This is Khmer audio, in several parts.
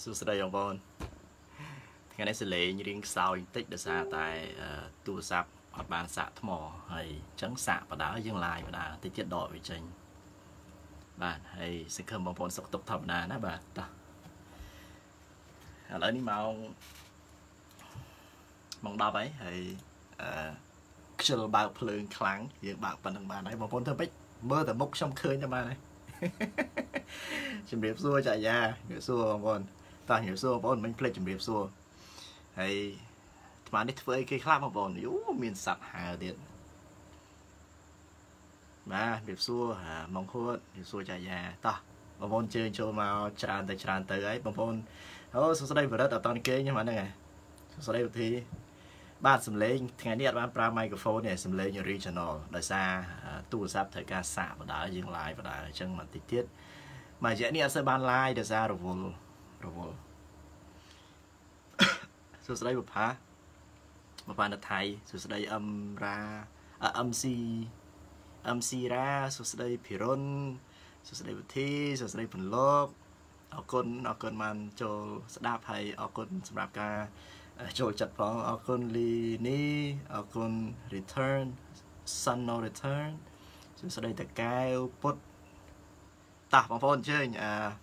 Sưu sơ đây ông bọn ngày nay sẽ lấy như riêng sau tích để xa tại tù sạp hoặc bàn xạ thâm mò hay trắng xạ và đá dương lại và đá thì tiết đỏ với tranh bạn hay sẽ khâm bóng bọn sọc tục thẩm đá ná bà ta lấy đi màu mong đọc ấy hay chưa bao phương kháng thì bạn phần thằng bạn ấy bóng bọn thơ bích mơ tờ mốc xong khơi cho bà này chuẩn bị xua chạy ra hiểu xua bóng bọn ta hiểu xua bọn mình play chuẩn bị xua hay mà đi với cái khác bóng bọn yếu miền sạch hà điện mà biệt xua mong khuôn biệt xua chạy ra ta bóng bọn chơi cho màu tràn tới ấy bóng bọn sau đây vừa đất ở toàn kê nhưng mà này sau đây thì bạn xâm lấy ngày đi bạn pra microphone này xâm lấy như regional đời xa tu sắp thời ca xạ và đã dừng lại và đã chân mặt tiết mà dễ đi sẽ ban like đời xa rồi vô sau đây một phá một bạn thầy sau đây âm ra âm si ra sau đây piron sau đây thi sau đây phần lốp ở con man cho đáp hay ở con sắp đáp caចូលចិត្តផងអរគុណលីនីអរគុណ return sun no return សួស្តីតកែវពុតតោះបងប្អូនអញ្ជើញ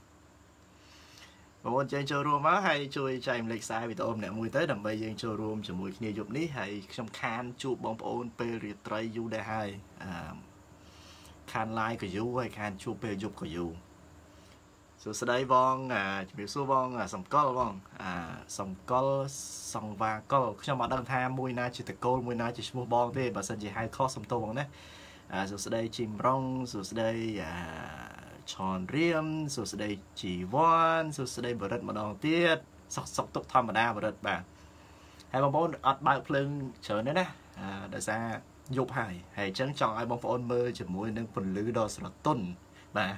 បងប្អូនចូលរួមមកហើយជួយចែករំលែកសារវីដេអូម្នាក់មួយទៅដើម្បីយើងចូលរួមជាមួយគ្នាយប់នេះហើយខ្ញុំខានជួបបងប្អូនពេលរាត្រីយូរដែរហើយខាន live ក៏យូរហើយខានជួបពេលយប់ក៏យូរសួស្តីបងជំរាបសួរបងសំកុលបងសំកុលសង្វាកុលខ្ញុំអត់ដឹងថាមួយណាជាតកូលមួយណាជាឈ្មោះបងទេបើសិនជាហៅខុសសំទោសបងណាសួស្តីជីមរងសួស្តីឆនរៀមសួស្តីជីវ៉ាន់សួស្តីបរិទ្ធម្ដងទៀតសុកទុកធម្មតាបរិទ្ធបាទហើយបងប្អូនអត់បើកភ្លើងច្រើនទេណាដោយសារយប់ហើយអញ្ចឹងចង់ឲ្យបងប្អូនមើលជាមួយនឹងពន្លឺដ៏ស្រទន់បាទ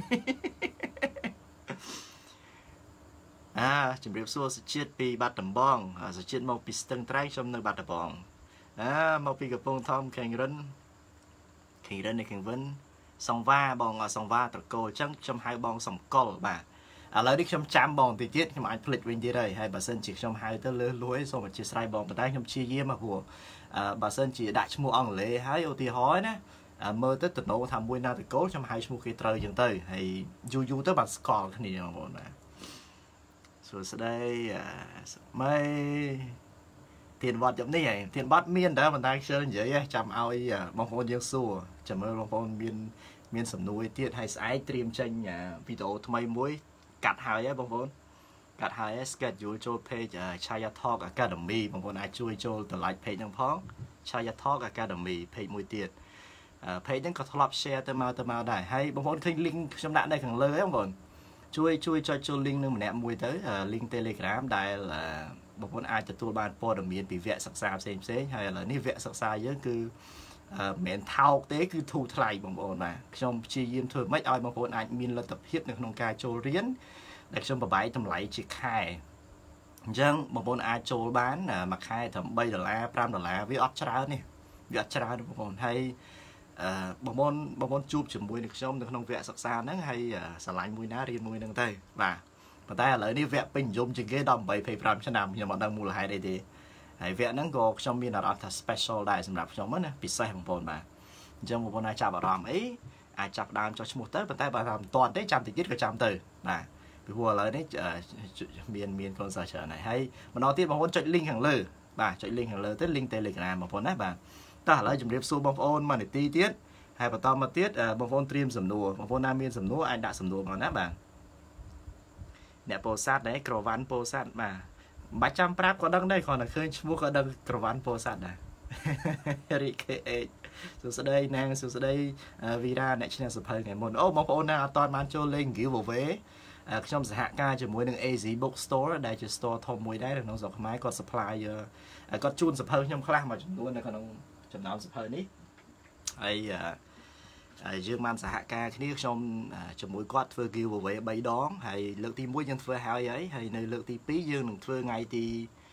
ជំរាបសួរសុជាតិពីបាត់ដំបងសុជាតិមកពីស្ទឹងត្រែងខ្ញុំនៅបាត់ដំបងមកពីកំពង់ធំខេងរិននៃខេងវិនសង្វាបងសង្វាត្រកូលអញ្ចឹងខ្ញុំហៅបងសំកុលបាទឥឡូវនេះខ្ញុំចាំបងតិចទៀតខ្ញុំអាចភ្លេចវិញទៀតហើយបើសិនជាខ្ញុំហៅទៅលើលួយសូមអធិស្ឋានបងប៉ុន្តែខ្ញុំព្យាយាមព្រោះបើសិនជាដាក់ឈ្មោះអង់គ្លេសហើយឧទាហរណ៍ណាមើលទៅតំណថាមួយណាតកូលខ្ញុំហៅឈ្មោះគេត្រូវអញ្ចឹងទៅហើយយូរទៅបានស្គាល់គ្នាបងប្អូនណាសួស្តីម៉េធានវត្តជប់នេះធានវត្តមានតែប៉ុន្តែខ្ញុំនិយាយចាំឲ្យបងប្អូនយើងសួរចាំមើលបងប្អូនមានសំណួរទៀតហើយស្អែកត្រៀមចេញវីដេអូថ្មីមួយកាត់ហើយបងប្អូនកាត់ហើយ schedule ចូល page Chaya Talk Academy បងប្អូនអាចជួយចូលទៅ like page ហ្នឹងផង Chaya Talk Academy page មួយទៀតpage ហ្នឹងក៏ធ្លាប់ share ទៅមកដែរហើយបងប្អូនឃើញ link ខ្ញុំដាក់នៅខាងលើហ្នឹងបងប្អូនជួយចុចចូល link នឹងម្នាក់មួយទៅ link Telegram ដែលបងប្អូនអាចទទួលបានព័ត៌មានពីវគ្គសិក្សាផ្សេងហើយឥឡូវនេះវគ្គសិក្សាយើងគឺមិនមែនថោកទេគឺធូរថ្លៃបងប្អូនបាទខ្ញុំព្យាយាមធ្វើម៉េចឲ្យបងប្អូនអាចមានលទ្ធភាពនៅក្នុងការចូលរៀនដែលខ្ញុំប្របែកតម្លៃជាខែអញ្ចឹងបងប្អូនអាចចូលបានមួយខែត្រឹម$3 $5វាអត់ច្រើនទេវាអត់ច្រើនបងប្អូនហើយបងប្អូនជួបជាមួយនឹងខ្ញុំនៅក្នុងវគ្គសិក្សាហ្នឹងហើយឆ្លាញ់មួយណារៀនមួយហ្នឹងទៅបាទប៉ុន្តែឥឡូវនេះវគ្គពេញនិយមជាងគេដល់25ឆ្នាំខ្ញុំអត់ដឹងមូលហេតុអីទេហើយវគ្គហ្នឹងក៏ខ្ញុំមានអារម្មណ៍ថា special ដែរសម្រាប់ខ្ញុំណាពិសេសបងប្អូនបាទអញ្ចឹងបងប្អូនអាចចាប់អារម្មណ៍អីអាចចាប់ដើមចុះឈ្មោះទៅប៉ុន្តែបើថាមិនទាន់ទេចាំតិចទៀតក៏ចាំទៅបាទពីព្រោះឥឡូវនេះមានកូនសិស្សច្រើនហើយម្ដងទៀតបងប្អូនចុច link ខាងលើបាទចុច link ខាងលើទៅ link Telegram បងប្អូនណាបាទតោះឥឡូវជម្រាបសួរបងប្អូនមួយនាទីទៀតហើយបន្តមកទៀតបងប្អូនត្រៀមសំណួរបងប្អូនណាមានសំណួរអាចដាក់សំណួរមកណាបាទអ្នកពោធិ៍សាត់ដែរក្រវ៉ាន់ពោធិ៍សាត់បាទមិនបាច់ចាំប្រាប់ក៏ដឹងដែរគ្រាន់តែឃើញឈ្មោះក៏ដឹងក្រវ៉ាន់ពោធិ៍សាត់ដែររីក KH សួស្តីណាងសួស្តីវីរ៉ាអ្នកឈ្នះសភៅថ្ងៃមុនអូបងប្អូនណាអត់ទាន់បានចូលលេង giveaway ខ្ញុំសហការជាមួយនឹង AZ Book Store ដែលជា store ធំមួយដែរនៅក្នុងស្រុកខ្មែរគាត់ supply គាត់ជូនសភៅខ្ញុំខ្លះមួយចំនួននៅក្នុងចំណោមសភៅនេះហើយយើងបានសហការគ្នាខ្ញុំជាមួយគាត់ធ្វើ giveaway 3 ដងហើយលើកទី1យើងធ្វើហើយនៅលើកទី2យើងនឹងធ្វើថ្ងៃទី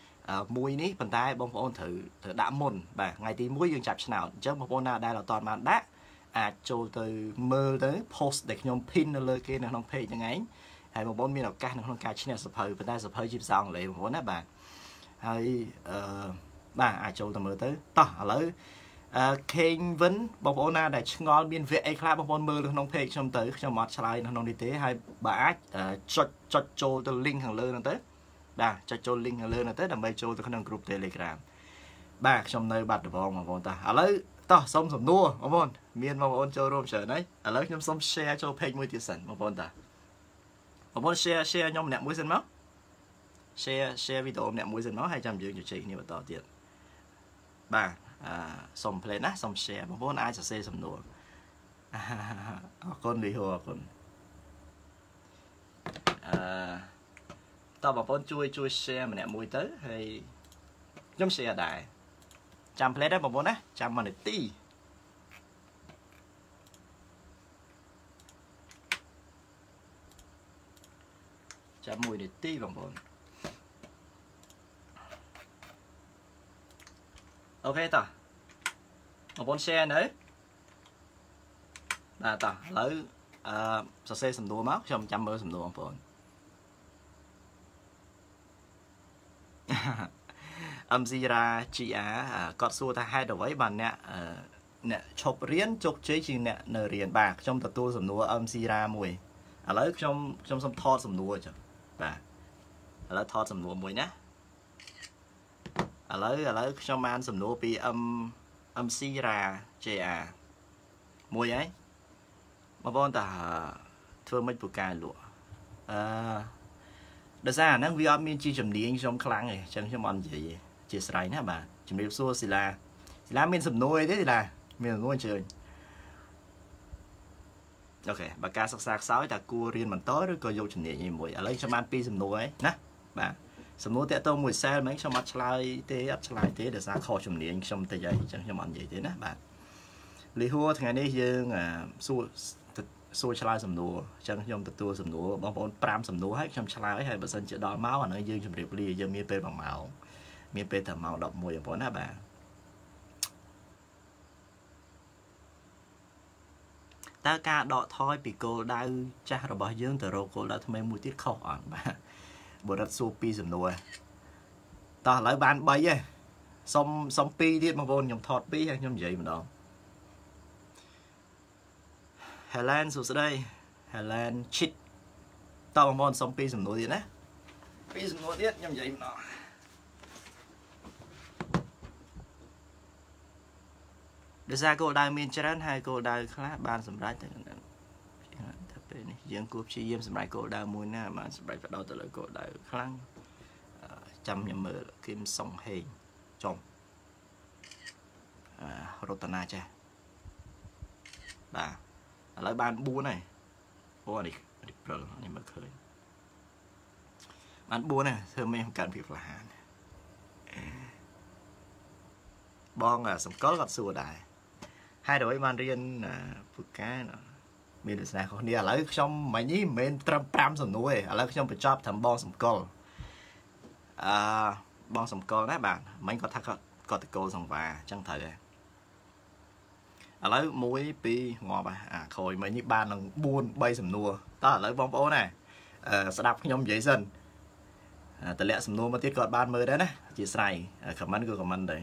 1នេះប៉ុន្តែបងប្អូនត្រូវដាក់មុនបាទថ្ងៃទី1យើងចាប់ឆ្នោតអញ្ចឹងបងប្អូនណាដែលអត់ទាន់បានដាក់អាចចូលទៅមើលទៅ post ដែលខ្ញុំ pin នៅលើគេនៅក្នុង page ហ្នឹងឯងហើយបងប្អូនមានឱកាសនៅក្នុងការឈ្នះសភៅប៉ុន្តែសភៅជាភាសាអង់គ្លេសបងប្អូនណាបាទហើយបាទអាចចូលទៅមើលទៅតោះឥឡូវខេងវិនបងប្អូនណាដែលឆ្ងល់មានវគ្គអីខ្លះបងប្អូនមើលនៅក្នុង page ខ្ញុំទៅខ្ញុំអត់ឆ្លើយនៅក្នុងនេះទេហើយបើអាចចុចចូលទៅ link ខាងលើហ្នឹងទៅបាទចុចចូល link ខាងលើហ្នឹងទៅដើម្បីចូលទៅក្នុង group Telegram បាទខ្ញុំនៅបាត់ដំបងបងប្អូនតាឥឡូវតោះសុំសំណួរបងប្អូនមានបងប្អូនចូលរួមច្រើនហើយឥឡូវខ្ញុំសុំ share ចូល page មួយទៀតសិនបងប្អូនតាបងប្អូន share ខ្ញុំម្នាក់មួយសិនមក share វីដេអូម្នាក់មួយសិនមកហើយចាំយើងជជែកគ្នាបន្តទៀតបាទសុំ play ណាសុំ share បងប្អូនអាចសរសេរសំណួរអរគុណលីហូអរគុណតើបងប្អូនជួយ share ម្នាក់មួយទៅហើយខ្ញុំ share ដែរចាំ play ដែរបងប្អូនណាចាំ1នាទីចាំ1នាទីបងប្អូនអូខេតោះបងប្អូន share នៅបាទតោះឥឡូវសរសេរសំណួរមកខ្ញុំចាំមើលសំណួរបងប្អូនAmzira GR គាត់សួរថាហេតុអ្វីបានអ្នកឈប់រៀនជោគជ័យជាងអ្នកនៅរៀនបាទខ្ញុំទទួលសំណួរ Amzira មួយឥឡូវខ្ញុំសុំថតសំណួរចុះបាទឥឡូវថតសំណួរមួយណាឥឡូវខ្ញុំអានសំណួរពី Amzira JR មួយហើយបងប្អូនតាធ្វើមិនពូកែលក់ដោយសារអាហ្នឹងវាអត់មានជាជំនាញខ្ញុំខ្លាំងទេអញ្ចឹងខ្ញុំអត់និយាយទេជាស្រ័យណាបាទជំរាបសួរសិលាមានសំណួរអីទេសិលាមានសំណួរអញ្ជើញអូខេបើការសិក្សាខ្សោយតើគួររៀនបន្តឬក៏យកជំនាញឯមួយឥឡូវខ្ញុំបាន2សំណួរហើយណាបាទសំណួរតាក់ទងមួយ cell ហ្មងខ្ញុំអត់ឆ្លើយទេដោយសារខុសជំនាញខ្ញុំតិចហើយអញ្ចឹងខ្ញុំអត់និយាយទេណាបាទលីហួរថ្ងៃនេះយើងសួរឆ្លើយសំណួរអញ្ចឹងខ្ញុំទទួលសំណួរបងប្អូន5សំណួរហើយខ្ញុំឆ្លើយហើយបើសិនជាដល់ម៉ោងអានោះយើងជម្រាបលាយើងមានពេល1ម៉ោងមានពេលតែម៉ោង11បងប្អូនណាបាទតើការដកថយពីគោលដៅចាស់របស់យើងទៅរកគោលដៅថ្មីមួយទៀតខុសអត់បាទបុរិតសួរ2សំណួរតោះឥឡូវបាន3ហើយសុំ2ទៀតបងប្អូនខ្ញុំថត2ហើយខ្ញុំនិយាយម្ដងHelen សួស្តី Helen Chit តើបងប្អូនសុំ2សំណួរទៀតណា2សំណួរទៀតខ្ញុំនិយាយម្ដងដោយសារគោលដៅមានច្រើនហើយគោលដៅខ្លះបានសម្រេចតែពេលនេះយើងគួរព្យាយាមសម្រេចគោលដៅមួយណាបានសម្រេចបដោតទៅលើគោលដៅខ្លាំងចាំខ្ញុំមើលគឹមសុងហេងចំរតនាចាស់បាទឥឡូវបាន4ហើយអូនេះព្រិលនេះមើលឃើញបាន4ហើយធ្វើមិនកាន់ភាពក្លាហានបងសម្គាល់គាត់សួរដែរហើយដល់បានរៀនពូកែមានលក្ខណៈខុសគ្នាឥឡូវខ្ញុំមិញនេះមិនមែនត្រឹម5សំណួរទេឥឡូវខ្ញុំបញ្ចប់ត្រឹមបងសម្គាល់បងសម្គាល់ណាបាទមិញគាត់ថាគាត់តកូលសង្វាអញ្ចឹងត្រូវហើយឥឡូវ1 2ងាប់អាក្រោយមិញនេះបាននឹង4 3សំណួរតោះឥឡូវបងប្អូនណាស្ដាប់ខ្ញុំនិយាយសិនតម្លាក់សំណួរមកទៀតគាត់បានមើលដែរណាអធិស្ឋានខមមិនគឺខមមិនដែរ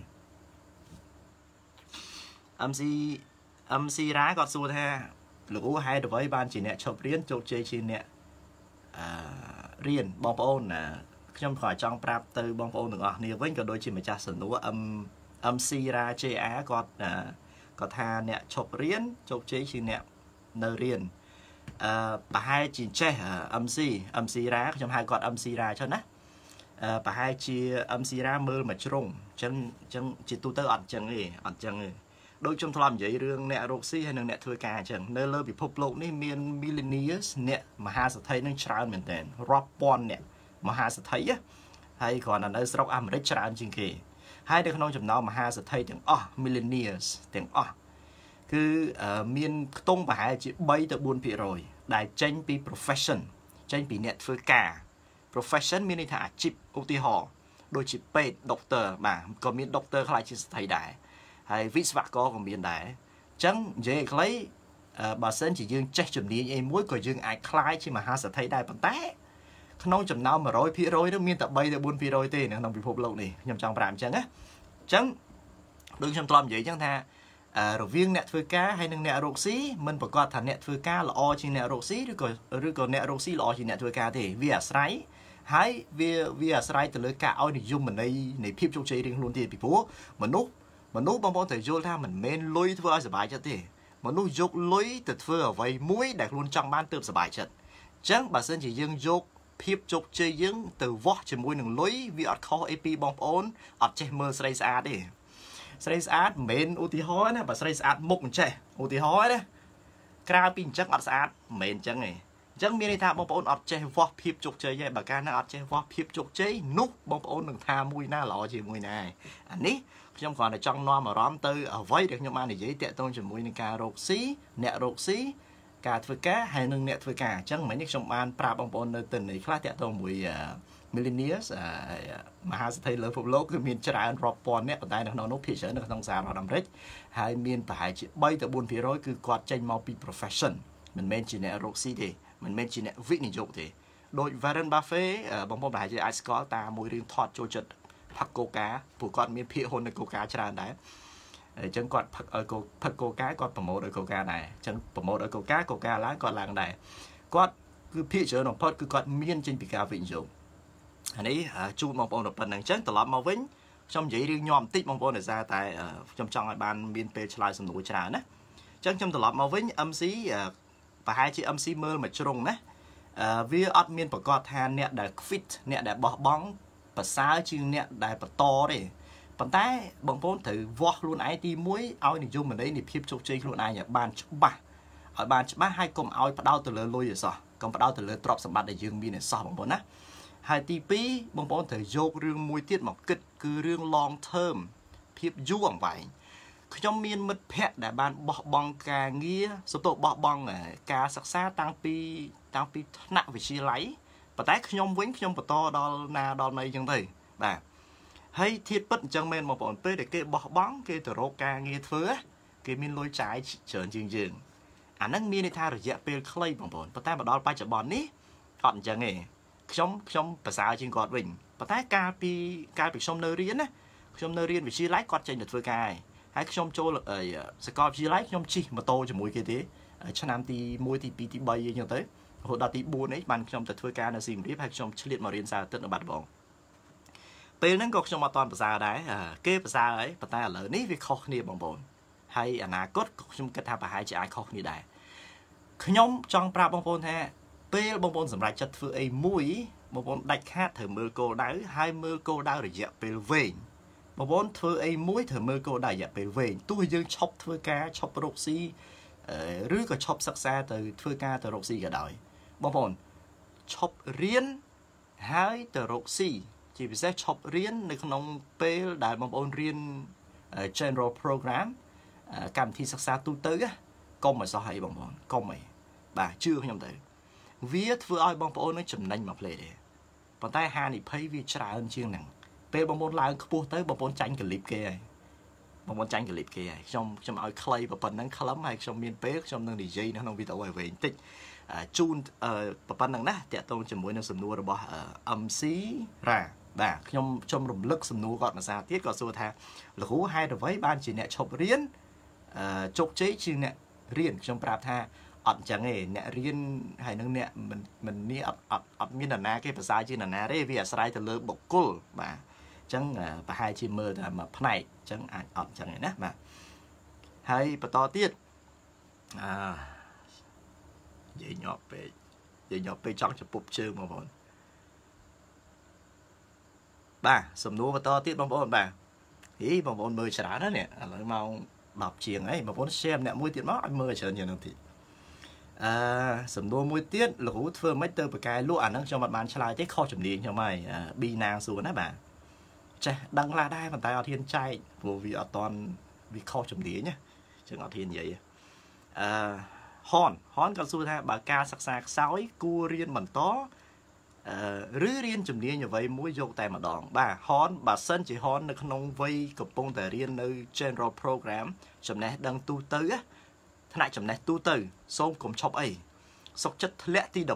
MC រ៉ាគាត់សួរថាលោកអូហេតុអ្វីបានជាអ្នកឈប់រៀនជោគជ័យជាអ្នករៀនបងប្អូនខ្ញុំខំចង់ប្រាប់ទៅបងប្អូនទាំងអស់គ្នាវិញក៏ដូចជាម្ចាស់សំណួរ MC រ៉ា JR គាត់ថាអ្នកឈប់រៀនជោគជ័យជាអ្នកនៅរៀនប្រហែលជាចេះ MC រ៉ាខ្ញុំហៅគាត់ MC រ៉ាចុះណាប្រហែលជា MC រ៉ាមើលមួយជ្រុងអញ្ចឹងជាទូទៅអត់អញ្ចឹងទេដូចខ្ញុំធ្លាប់និយាយរឿងអ្នករកស៊ីហើយនិងអ្នកធ្វើការអញ្ចឹងនៅលើពិភពលោកនេះមាន millionaires អ្នកមហាសេដ្ឋីនឹងច្រើនមែនទែនរាប់ពាន់អ្នកមហាសេដ្ឋីហើយគ្រាន់តែនៅស្រុកអាមេរិកច្រើនជាងគេហើយនៅក្នុងចំណោមមហាសេដ្ឋីទាំងអស់ millionaires ទាំងអស់គឺមានខ្ទង់ប្រហែលជា3ទៅ 4% ដែលចេញពី profession ចេញពីអ្នកធ្វើការ profession មានន័យថាអាជីពឧទាហរណ៍ដូចជាពេទ្យ doctor បាទក៏មាន doctor ខ្លះជាសេដ្ឋីដែរហើយវិស្វករក៏មានដែរអញ្ចឹងនិយាយឲ្យខ្លី bà sân chỉ dương chết chùm đi em muối của dương ai khai chứ mà ha sẽ thấy đai bằng té không chùm nào mà rồi phía rồi đó miên tập bay được buôn phía rồi tê nữa nông bị phục lâu này nhầm trong làm chẳng á chẳng đừng trong tòm vậy chẳng tha rồi viên nẹt phơi cá hay nâng nẹt rục xí mình phải coi thằng nẹt phơi cá là o chỉ nẹt rục xí rồi còn nẹt rục xí là o chỉ nẹt phơi cá thì vì sấy hãy vì sấy từ lưỡi cá ao thì dùng mình đây này phim trong chơi riêng luôn thì bị phố mà nút bong bóng thể vô tha mình men lôi thưa sờ bài cho thì mà nút dục lôi từ thưa ở vậy muối để luôn trong ban tươm sờ bài chất chẳng bà sơn chỉ dương dục phim chụp chơi dương từ vót chỉ muối nâng lối vì ở kho ap bong ôn ở chơi mơ sấy xa đi sấy xa men u tí hói nè bà sấy xa mục chạy u tí hói đấy cà pin chắc ở xa men chẳng này chẳng miền tha bong ôn ở chơi vót phim chụp chơi vậy bà ca nó ở chơi vót phim chụp chơi nút bong ôn đừng tha muối na lọ chỉ muối này anh ní trong còn là trong no mà róm tư ở vây được nhưng mà này giấy tẹt tôn chỉ muối cà rốt xí nẹt rốt xí cà phơi cá hay nâng nẹt phơi cá chẳng mấy nước trong ban pra bong bóng nơi tỉnh này khác tẹt tôn muối millionaires mà ha thấy lớn phục lốc cái miền trái ăn rọp pon nẹt tại nó nốt phía nó không sao nó đầm rết hai miền phải chỉ bay từ buôn phía rồi cứ quạt tranh mau bị profession mình men chỉ nẹt rốt xí thì mình men chỉ nẹt vị này dụng thì đội Warren Buffett bong bóng phải chỉ ice có ta muối riêng thọt trôi chậtผักโกกาผู้ก่อนมีพี่คนในโกกาชราได้จังก่อนผักโกกาก่อนโปรโมทโดยโกกาได้จังโปรโมทโดยโกกาล้างก่อนล้างได้ก่อนคือพี่เจอหนองพอดคือก่อนเมียนจินปีกาวิ่งอยู่อันนี้จูมองปองแบบนั้นจังตลอดมาวิ่งtrong giấy riêng nhom tích mong muốn ra tại trong ban miền Tây Chile sầm núi trà nèจังtrongตลอดมาวิ่งâm sĩ và hai chị âm sĩ mơ mà trùng nè vì ở miềnประกอบแทนเนี่ยได้ฟิตเนี่ยได้บอบ้องภาษาชื่อเนี่ยได้ปะตอเลยปัจจัยบางคนถือวอกluônไอตีมุ้ยเอาในยุ่งมันได้ในพิบจุกจีluônไอเนี่ยบานชุบะเอาบานชุบะให้กลมเอาปะดาวตัวเลยลุยอยู่ซะกลมปะดาวตัวเลยตรอบสมบัติได้ยืมมีในซอบางคนนะให้ตีปีบางคนถือโยกเรื่องมวยเตี้ยหมอกกึดคือเรื่อง long term พิบยุ่งไปขยมมีนมัดแพะได้บานบอกบองกาเงี้ยสตุบอกบองกาศักษาตั้งปีหน้าวิชีไหลปัจจัยขยมวิ่งขยมปะตอดอลนาดอลในยังไงแบบให้ทิศปัจจังเมนมาปนเป้เด็กเกบบอกบ้องเกตโรกาเงี้ยเฟื่อเกมินลอยใจเฉินจึงอันนั้นมีในท่าระยะเปลคล้ายบางปนปัจจัยมาดอลไปจับบอลนี้ก่อนจังไงขยมภาษาจึงกอดวิ่งปัจจัยกาปีขยมเนเรียนนะขยมเนเรียนวิชีไลกอดใจเด็ดเฟื่อกายให้ขยมโจสกอร์วิชีไลขยมชีมาโตจมูกเกตีชนะตีมวยตีปีตีใบยังเต้hồi đó thì buồn ấy bạn trong tập thuê ca là gì biết hay trong liệt mà riêng sao tức là bạn bóngពេលហ្នឹងក៏ខ្ញុំអត់តភាសាដែរគេភាសាអីប៉ុន្តែឥឡូវនេះវាខុសគ្នាបងប្អូនហើយអនាគតក៏ខ្ញុំគិតថាប្រហែលជាអាចខុសគ្នាដែរខ្ញុំចង់ប្រាប់បងប្អូនថាពេលបងប្អូនសម្រាប់ចិត្តធ្វើអីមួយបងប្អូនដាច់ខាតត្រូវមើលគោលដៅហើយមើលគោលដៅរយៈពេលវែងបងប្អូនធ្វើអីមួយត្រូវមើលគោលដៅរយៈពេលវែងទោះយើងឈប់ធ្វើការឈប់រកស៊ីឬក៏ឈប់សិក្សាទៅធ្វើការទៅរកស៊ីក៏ដោយបងប្អូនឈប់រៀនហើយទៅរកស៊ីជាពិសេសឈប់រៀននៅក្នុងពេលដែលបងប្អូនរៀន General Program កម្មវិធីសិក្សាទូទៅកុំឲ្យសោះអីបងប្អូនកុំអីបាទជឿខ្ញុំទៅវាធ្វើឲ្យបងប្អូននឹងចំណេញមកផ្លេទេប៉ុន្តែហានិភ័យវាច្រើនជាងហ្នឹងពេលបងប្អូនឡើងខ្ពស់ទៅបងប្អូនចាញ់កលិបគេហើយបងប្អូនចាញ់កលិបគេហើយខ្ញុំឲ្យខ្លីប៉ុណ្ណឹងខ្លឹមហើយខ្ញុំមានពេលខ្ញុំនឹងនិយាយនៅក្នុងវីដេអូឲ្យវែងតិចជូនប៉ុណ្ណឹងណាតាក់ទងជាមួយនឹងសំណួររបស់ MC រ៉ាបាទខ្ញុំរំលឹកសំណួរគាត់មួយសារទៀតគាត់សួរថាលោកគ្រូហេតុអ្វីបានជាអ្នកឈប់រៀនជោគជ័យជាងអ្នករៀនខ្ញុំប្រាប់ថាអត់អញ្ចឹងទេអ្នករៀនហើយនឹងអ្នកមិននេះអត់មាននរណាគេភាសាជានរណាទេវាអាស្រ័យទៅលើបុគ្គលបាទអញ្ចឹងប្រហែលជាមើលតែមួយផ្នែកអញ្ចឹងអាចអត់អញ្ចឹងទេណាបាទហើយបន្តទៀតនិយាយញាប់ពេកចង់ជពុបជើងបងប្អូនបាទសំណួរបន្តទៀតបងប្អូនបាទបងប្អូនមើលច្រើនណាស់នេះឥឡូវម៉ោង10ជាងហើយបងប្អូន share អ្នកមួយទៀតមកឲ្យមើលច្រើនជាងនោះទៀតសំណួរមួយទៀតលោកគ្រូធ្វើមិនទៅប្រកែលក់អាហ្នឹងខ្ញុំអត់បានឆ្លើយទេខុសជំនាញខ្ញុំហើយប៊ីណាសួរណាបាទចេះដឹងខ្លះដែរប៉ុន្តែអត់ហ៊ានចែកព្រោះវាអត់តន់វាខុសជំនាញណាចឹងអត់ហ៊ាននិយាយហនក៏សួរថាបើការសិក្សាខ្សោយគួររៀនបន្តឬរៀនជំនាញអ្វីមួយយកតែម្ដងបាទហនបើសិនជាហននៅក្នុងវ័យកំពុងតែរៀននៅ General Program ចំណេះដឹងទូទៅថ្នាក់ចំណេះទូទៅសូមកុំឈប់អីសុខចិត្តធ្លាក់ទី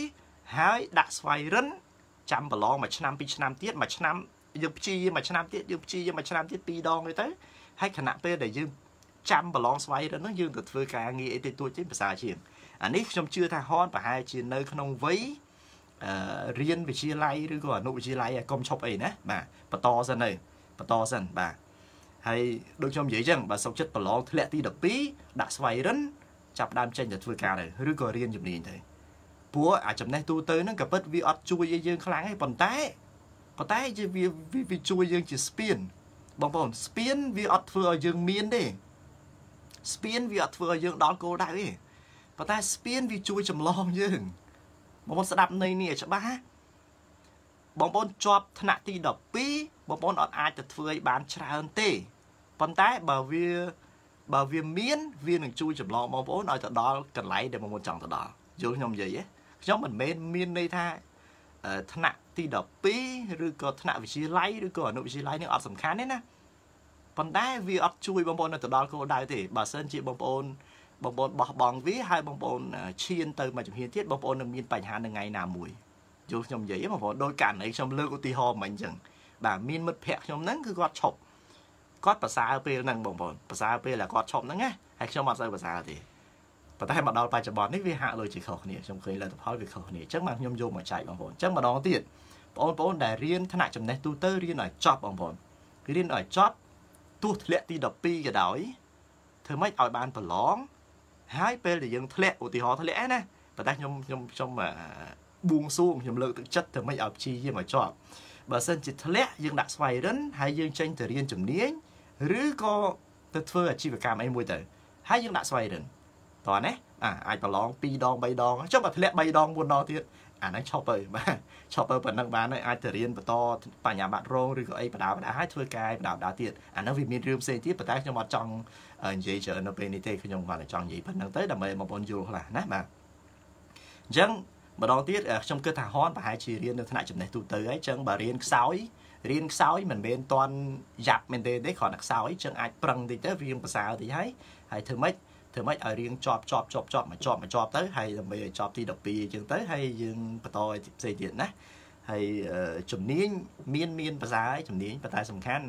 12ហើយដាក់ស្វ័យរិនចាំប្រឡងមួយឆ្នាំពីរឆ្នាំទៀតមួយឆ្នាំយើងព្យាយាមមួយឆ្នាំទៀតយើងព្យាយាមមួយឆ្នាំទៀត2 ដងទៅហើយខណៈពេលដែលយើងចាំប្រឡងស្វ័យរិនហ្នឹងយើងទៅធ្វើការងារអីតិចតួចទេភាសាជាងអានេះខ្ញុំជឿថាហនប្រហែលជានៅក្នុងវ័យរៀនវិទ្យាល័យឬក៏អនុវិទ្យាល័យកុំឈប់អីណាបាទបន្តសិនបាទហើយដូចខ្ញុំនិយាយចឹងបើសុខចិត្តប្រឡងធ្លាក់ទី12ដាក់ស្វ័យរិនចាប់ដើមចេញទៅធ្វើការទៅឬក៏រៀនជំនាញទៅព្រោះអាចំណេះទូទៅហ្នឹងក៏ពិតវាអត់ជួយឲ្យយើងខ្លាំងទេប៉ុន្តែវាជួយយើងជាស្ពានបងប្អូនស្ពានវាអត់ធ្វើឲ្យយើងមានទេស្ពានវាអត់ធ្វើឲ្យយើងដល់គោលដៅទេប៉ុន្តែស្ពានវាជួយចម្លងយើងបងប្អូនស្ដាប់ន័យនេះឲ្យច្បាស់បងប្អូនជាប់ថ្នាក់ទី12បងប្អូនអត់អាចទៅធ្វើឲ្យបានច្រើនទេប៉ុន្តែបើវាមានវានឹងជួយចម្លងបងប្អូនឲ្យទៅដល់កន្លែងដែលបងប្អូនចង់ទៅដល់យល់ខ្ញុំនិយាយទេខ្ញុំមិនមែនមានន័យថាថ្នាក់ទី12ឬក៏ថ្នាក់វិទ្យាល័យឬក៏អនុវិទ្យាល័យនេះអត់សំខាន់ទេណាប៉ុន្តែវាអត់ជួយបងប្អូនទៅដល់គោលដៅទេបើសិនជាបងប្អូនបោះបង់វាហើយបងប្អូនឈានទៅមួយជំហានទៀតបងប្អូននឹងមានបញ្ហានៅថ្ងៃណាមួយយល់ខ្ញុំនិយាយបងប្អូនដោយករណីខ្ញុំលើកឧទាហរណ៍មិញអញ្ចឹងបាទមានមិត្តភ័ក្ដិខ្ញុំហ្នឹងគឺគាត់ឈប់គាត់ប្រសើរពេលហ្នឹងបងប្អូនប្រសើរពេលដែលគាត់ឈប់ហ្នឹងណាហើយខ្ញុំអត់សូវប្រសើរទេប៉ុន្តែមកដល់បច្ចុប្បន្ននេះវាហាក់ដូចជាខុសគ្នាខ្ញុំឃើញលទ្ធផលវាខុសគ្នាអញ្ចឹងបាទខ្ញុំយកមកចែកបងប្អូនអញ្ចឹងម្ដងទៀតបងប្អូនដែលរៀនថ្នាក់ចំណេះទូទៅរៀនឲ្យចប់បងប្អូនរៀនឲ្យចប់ទោះធ្លាក់ទី12ក៏ដោយធ្វើម៉េចឲ្យបានប្រឡងហើយពេលដែលយើងធ្លាក់ឧទាហរណ៍ធ្លាក់ណាប៉ុន្តែខ្ញុំបួងសួងខ្ញុំលើកទឹកចិត្តធ្វើម៉េចឲ្យព្យាយាមឲ្យជាប់បើសិនជាធ្លាក់យើងដាក់ស្វ័យរិនហើយយើងចេញទៅរៀនជំនាញឬក៏ទៅធ្វើអាជីវកម្មអីមួយទៅហើយយើងដាក់ស្វ័យរិនតោះណាអាចប្រឡង2 ដង 3 ដងចុះបើធ្លាក់3 ដង 4 ដងទៀតអាហ្នឹងឈប់ទៅបាទឈប់ទៅប៉ុណ្ណឹងបានហើយអាចទៅរៀនបន្តបញ្ញាបត្ររងឬក៏អីបដាហើយធ្វើការបដាទៀតអាហ្នឹងវាមានរឿងផ្សេងទៀតប៉ុន្តែខ្ញុំអត់ចង់និយាយច្រើននៅពេលនេះទេខ្ញុំគាត់តែចង់និយាយប៉ុណ្ណឹងទៅដើម្បីបងប្អូនយល់ខ្លះណាបាទអញ្ចឹងម្ដងទៀតខ្ញុំគិតថាហនប្រហែលជារៀននៅថ្នាក់ចំណេះទូទៅហើយអញ្ចឹងបើរៀនខ្សោយមិនមែនតន់យ៉ាប់មែនទេគ្រាន់តែខ្សោយអញ្ចឹងអាចប្រឹងតិចទៅរៀនភាសាតិចហើយធ្វើម៉េចឲ្យរៀងជាប់ទៅហើយដើម្បីឲ្យជាប់ទី12អញ្ចឹងទៅហើយយើងបន្តផ្សេងទៀតណាហើយជំនាញមានភាសាជំនាញប៉ុន្តែសំខាន់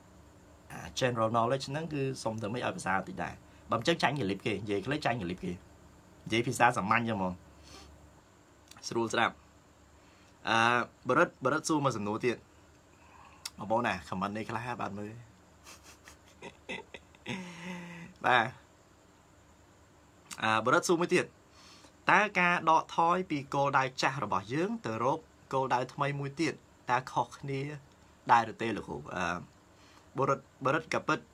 general knowledge ហ្នឹងគឺសុំទៅមិនឲ្យភាសាតិចដែរបើមិនចឹងចាញ់កលិបគេនិយាយខ្លីចាញ់កលិបគេនិយាយភាសាសាមញ្ញចឹងហ្មងស្រួលស្ដាប់បរិទ្ធសួរមកសំណួរទៀតបងប្អូនណាខមមិននេះខ្លះបាទមើលបាទបរិទ្ធសួរមួយទៀតតើការដកថយពីគោលដៅចាស់របស់យើងទៅរកគោលដៅថ្មីមួយទៀតតើខុសគ្នាដែរឬទេលោកគ្រូបរិទ្ធក៏ពិត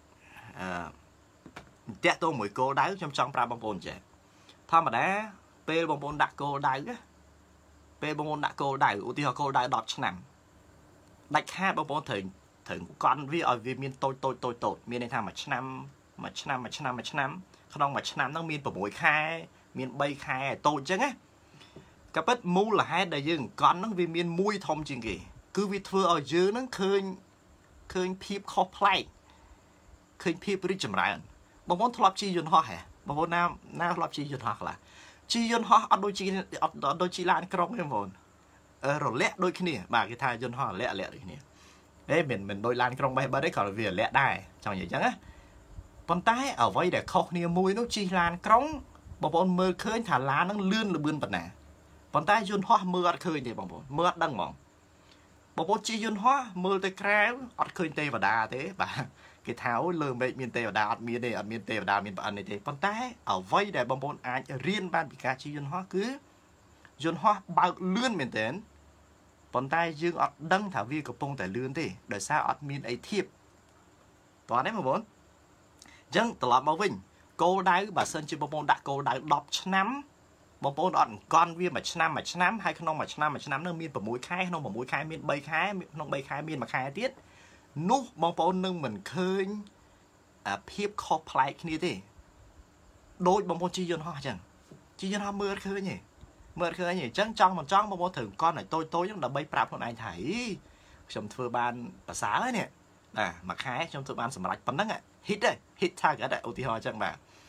តាក់ទងមួយគោលដៅខ្ញុំចង់ប្រាប់បងប្អូនចេះធម្មតាពេលបងប្អូនដាក់គោលដៅឧទាហរណ៍គោលដៅ10 ឆ្នាំដាច់ខាតបងប្អូនត្រូវកន់វាឲ្យវាមានតូចមានន័យថាមួយឆ្នាំក្នុងមួយឆ្នាំហ្នឹងមាន6 ខែមាន3 ខែតូចអញ្ចឹងណាក៏ពិតមូលហេតុដែលយើងកន់ហ្នឹងវាមានមួយធំជាងគេគឺវាធ្វើឲ្យយើងហ្នឹងឃើញភាពខុសប្លែកឃើញភាពរីកចម្រើនបងប្អូនធ្លាប់ជិះយន្តហោះហ៎បងប្អូនណាធ្លាប់ជិះយន្តហោះខ្លះជិះយន្តហោះអត់ដូចជិះឡានក្រុងទេបងប្អូនរលាក់ដូចគ្នាបាទគេថាយន្តហោះរលាក់ដូចគ្នាមិនដូចឡានក្រុងបេះបិទទេគ្រាន់តែវារលាក់ដែរចង់និយាយអញ្ចឹងណាប៉ុន្តែអ្វីដែលខុសគ្នាមួយនោះជិះឡានក្រុងបងប្អូនមើលឃើញថាឡានហ្នឹងលឿនល្បឿនប៉ុណ្ណាប៉ុន្តែយន្តហោះមើលអត់ឃើញទេបងប្អូនមើលអត់ដឹងហ្មងបងប្អូនជិះយន្តហោះមើលទៅក្រៅអត់ឃើញទេវតាទេបាទគេថាអូលើមេឃមានទេវតាអត់មានទេអត់មានទេវតាមានប្អិនទេប៉ុន្តែអ្វីដែលបងប្អូនអាចរៀនបានពីការជិះយន្តហោះគឺយន្តហោះបើកលឿនមែនទែនប៉ុន្តែយើងអត់ដឹងថាវាកំពុងតែលឿនទេដោយសារអត់មានអីធៀបតោះនេះបងប្អូនអញ្ចឹងត្រឡប់មកវិញគោលដៅបើសិនជាបងប្អូនដាក់គោលដៅ10 ឆ្នាំបងប្អូនអត់អង្គន់វាមួយឆ្នាំហើយក្នុងមួយឆ្នាំនឹងមាន6 ខែក្នុង6 ខែមាន3 ខែក្នុង3 ខែមាន1 ខែទៀតនោះបងប្អូននឹងមិនឃើញភាពខុសប្លែកគ្នាទេដូចបងប្អូនជិះយន្តហោះអញ្ចឹងជិះយន្តហោះមើលឃើញទេអញ្ចឹងចង់មិនចង់បងប្អូនត្រូវអង្គន់ឲ្យតូចហ្នឹងដើម្បីប្រាប់ខ្លួនឯងថាខ្ញុំធ្វើបានប្រសើរហើយនេះមួយខែខ្ញុំធ្វើបានសម្រេចប៉ុណ្ណឹងhit target ឧទាហរណ៍អញ្ចឹងបាទ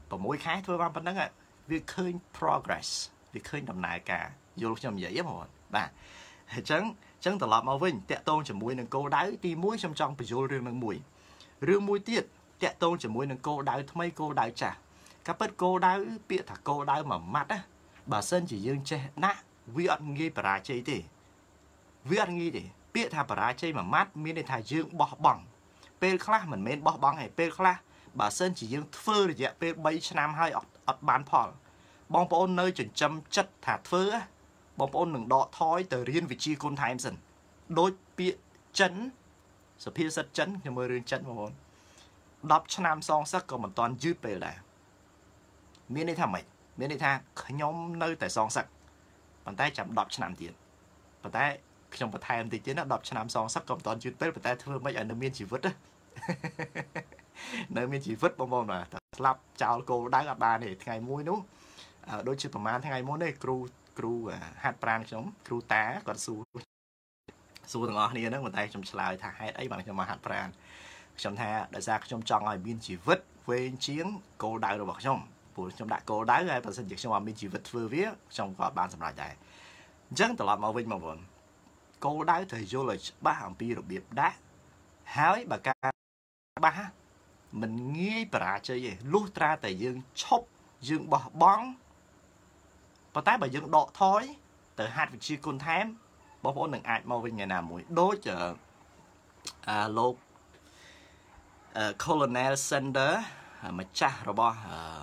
và mỗi khái thôi bạn vẫn á việc khơi progress việc khơi đầm nại cả vô lúc trong vậy mà bà chẳng từ lọt màu vinh tẹt tôn cho mũi nâng cô đáy ti mũi trong phải vô rương mũi tiết tẹt tôn cho mũi nâng cô đáy thay cô đáy trả các bất cô đáy bịa thả cô đáy mà mặt á bà sân chỉ dương che nát vi ăn nghi bà chơi thì vi ăn nghi thì bịa thả bà chơi mà mát miễn để thả dương bỏ bằng pê khla mình men bỏ bằng hay pê khla bà sân chỉ dương phơ để pê bay năm hai ọt bán phò bong bóng nơi chuyển châm chất thả phơ á bong bóng đừng đọ thói từ riêng vị trí con time dần đôi bịa chấn sự phía rất chấn nhưng mà riêng chấn mà bốn đọc cho năm xong sắc còn một toàn dư bề là miễn đây thả mày miễn đây tha nhóm nơi tại xong sắc bàn tay chạm đọc cho năm tiền bàn tay trong một thai em thì chính là đọc cho năm xong sắc còn toàn dư bề bàn tay thưa mấy ở nơi miên chỉ vứt á nơi miên chỉ vứt bong bóng mà lắp chào cô đá gặp bà này ngày muối đúng đôi chữ mà ngày muối này cru hạt pran chống cru tá còn su thằng ngõ này nó một tay trong slide thả hết ấy bằng cho mà hạt pran trong tha đại gia trong tròn ngoài biên chỉ vứt về chiến cô đá rồi bọc trong đại cô đá ra và sinh việc trong biên chỉ vứt vừa viết trong gọi ban sầm lại đại chẳng từ lọt màu vinh màu vườn cô đá thời vô lời ba hàng pi được biệt đá hái bà ca ba mình nghe bà chơi gì lúc ra tại dương chốc dương bỏ bóng và tái bà dương đọ thói từ hạt vị trí con thám bó bó nâng ai mau bên ngày nào mũi đối chợ lô Colonel Sanders mà cha rồi bó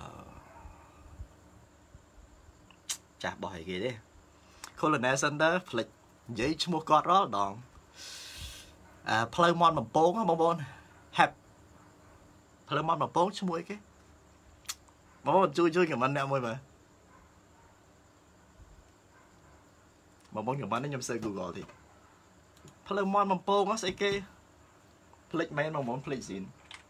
cha bỏ hay kì đi Colonel Sanders lịch giấy chung một con đó đòn Playmonn bằng 4 á bông bông hẹp Playmonn bằng 4 chung mũi cái bông bông chui kiểu anh em ơi mà bông kiểu anh nó nhầm xây Google thì Playmonn bằng 4 á sẽ kê Play man bằng 4 play xin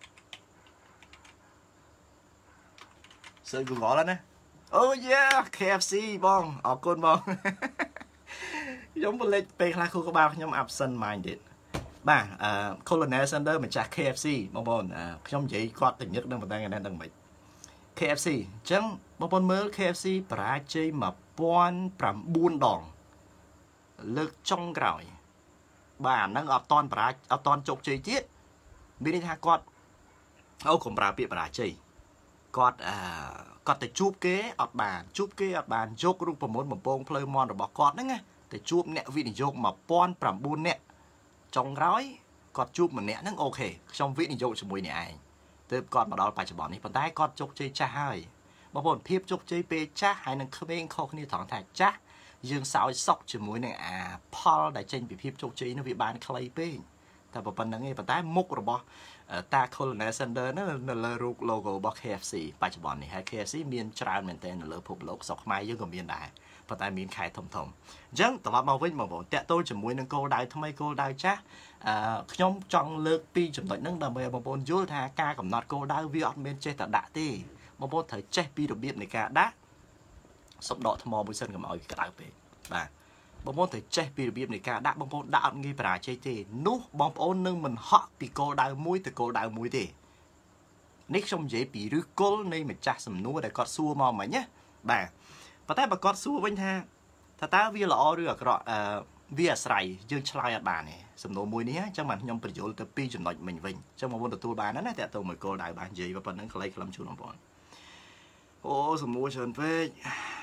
xây Google lên nè oh yeah KFC bông ở con bông giống một lệch về là khu có bao nhóm absent minded bà Colonel Sanders mà trả KFC bông bông trong vậy có tình nhất đang một tay đang mệt KFC chẳng bông bông mới KFC bà chơi mà bọn bảm buôn đòn lực trong rồi bà đang ở toàn chục chơi chết bên đây con ô cũng bà chơi con để chụp kế ở bàn chụp cái rung một bông Playmonn rồi bỏ con đó nghe để chụp nè vị này chụp mà pon bảm buôn nè trong gói con chụp mà nè nó ok trong vị này chụp cho mùi này từ con mà đó phải cho bọn này bàn tay con chụp chơi cha hơi mà bọn phép chụp chơi pe cha hay là không bên không như thằng thạch cha dương sao sọc cho mùi này Paul đại trên bị phép chụp chơi nó bị bán clay peแต่พอปันนั้นไงปันใต้มุกระบอตาColonel Sandersนั่นเลยโลโก้บอก KFC ปัจจุบันนี้ให้ KFC มีนชราเหมือนเต้นเลยพบโลกสกไม้ยังก็มีได้ปันใต้มีนขายทมจังตลอดมาวิ่งมาบอกแต่ตัวจมูกนั่งโกได้ทำไมโกได้จ้ะขยมจังเลิกปีจำนวนนั่งดำเบย์บางคนยุ่งท่ากากำนัดโกได้วิออดเมนเจตด่าตีบางคนเธอเจ็บปีระเบียบในการด่าสบดอกทมอบุษนกับเอาอีกกระดาษไปบางคนถือใจปีระเบียบในการด่าบางคนด่างี้ปราชัยทีนู้บางคนนึงมันเหาะปีโกดาวมุ้ยแต่โกดาวมุ้ยทีนี่ชมเย่ปีหรือโกลในมันจัดสำนัวแต่กอดซัวมองไหมเนี่ยบ่าพอแต่บกอดซัวវិញថាតើវាល្អឬអាក្រក់វាអាស្រ័យយើងឆ្លើយអត់បានទេសំណួរមួយនេះអញ្ចឹងបានខ្ញុំបញ្យល់ទៅពីចំណុចមិញវិញអញ្ចឹងបងប្អូនទទួលបានណាតែទៅមួយគោលដៅបាននិយាយប៉ុណ្្នឹងខ្លីខ្លឹមជូនបងប្អូនអូសំណួរច្រើនពេក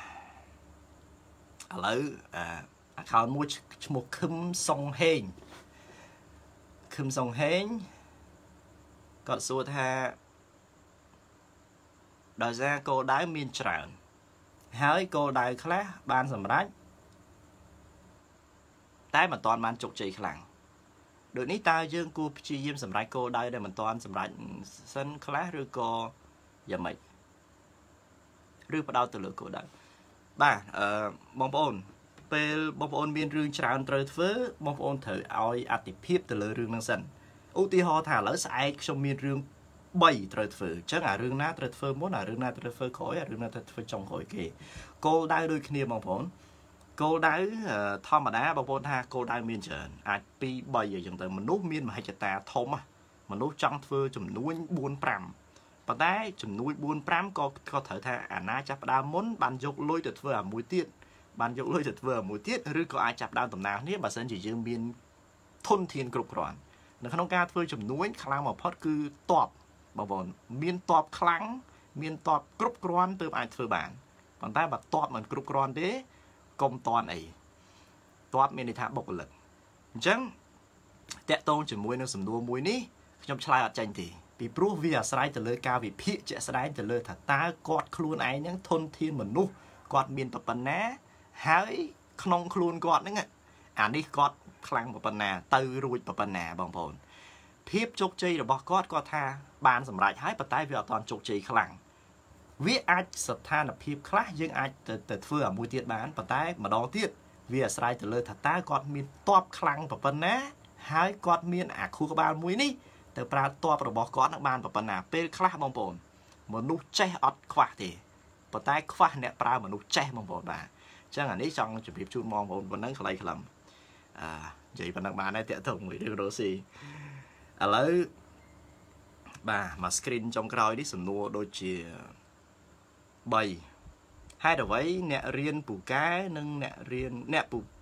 ឥឡូវខោមួយឈ្មោះខឹមសុងហេងគាត់សួរថាដោយសារគោលដៅមានច្រើនហើយគោលដៅខ្លះបានសម្រេចតែមិនទាន់បានជោគជ័យខ្លាំងដូចនេះតើយើងគួរព្យាយាមសម្រេចគោលដៅដែលមិនទាន់សម្រេចសិនខ្លះឬក៏យ៉ាងម៉េចឬផ្ដោតទៅលើគោលដៅបាទបងប្អូនពេលបងប្អូនមានរឿងច្រើនត្រូវធ្វើបងប្អូនត្រូវឲ្យអតិភិបទៅលើរឿងហ្នឹងសិនឧទាហរណ៍ថាឥឡូវស្អែកខ្ញុំមានរឿង3ត្រូវធ្វើអញ្ចឹងអារឿងណាត្រូវធ្វើមុនអារឿងណាត្រូវធ្វើក្រោយអារឿងណាត្រូវធ្វើចុងក្រោយគេគោលដៅដូចគ្នាបងប្អូនគោលដៅធម្មតាបងប្អូនថាគោលដៅមានច្រើនអាច2 3អីចឹងទៅមនុស្សមានមហិច្ឆតាធំមនុស្សចង់ធ្វើចំនួន4 5 ប៉ុន្តែចំនួន4 5ក៏ត្រូវថាអាណាចាប់ផ្ដើមមុនបានយកលុយទៅធ្វើអាមួយទៀតបានយកលុយទៅធ្វើអាមួយទៀតឬក៏អាចចាប់ដើមដំណើរគ្នាបើសិនជាយើងមានធនធានគ្រប់គ្រាន់នៅក្នុងការធ្វើជំនួញខ្លាំងបំផុតគឺតបបងប្អូនមានតបខ្លាំងមានតបគ្រប់គ្រាន់ទើបអាចធ្វើបានប៉ុន្តែបើតបមិនគ្រប់គ្រាន់ទេកុំតន់អីតបមានន័យថាបុគ្គលិកអញ្ចឹងតាក់ទងជាមួយនឹងសំណួរមួយនេះខ្ញុំឆ្លើយអត់ចាញ់ទេពីព្រោះវាអាស្រ័យទៅលើការវិភាគជាក់ស្ដែងទៅលើថាតើគាត់ខ្លួនឯងហ្នឹងធនធានមនុស្សគាត់មានប៉ុណ្ណាហើយក្នុងខ្លួនគាត់ហ្នឹងអានេះគាត់ខ្លាំងប៉ុណ្ណាទៅរួចប៉ុណ្ណាបងប្អូនភាពជោគជ័យរបស់គាត់គាត់ថាបានសម្រេចហើយប៉ុន្តែវាអត់ទាន់ជោគជ័យខ្លាំងវាអាចស្ថានភាពខ្លះយើងអាចទៅធ្វើអាមួយទៀតបានប៉ុន្តែម្ដងទៀតវាអាស្រ័យទៅលើថាតើគាត់មានតបខ្លាំងប៉ុណ្ណាហើយគាត់មានអាខួរក្បាលមួយនេះទៅប្រើតបរបស់គាត់នឹងបានប៉ុណ្ណាពេលខ្លះបងប្អូនមនុស្សចេះអត់ខ្វះទេប៉ុន្តែខ្វះអ្នកប្រើមនុស្សចេះបងប្អូនបាទអញ្ចឹងអានេះចង់ជម្រាបជូនបងប្អូនប៉ុណ្ណឹងខ្លីខ្លឹមនិយាយប៉ុណ្ណឹងបានហើយតាក់ទងមួយរឿងរ៉ូស៊ីឥឡូវបាទមក screen ចុងក្រោយនេះសំណួរដូចជា3ហេតុអ្វីអ្នករៀនពូកែនិងអ្នករៀនពូ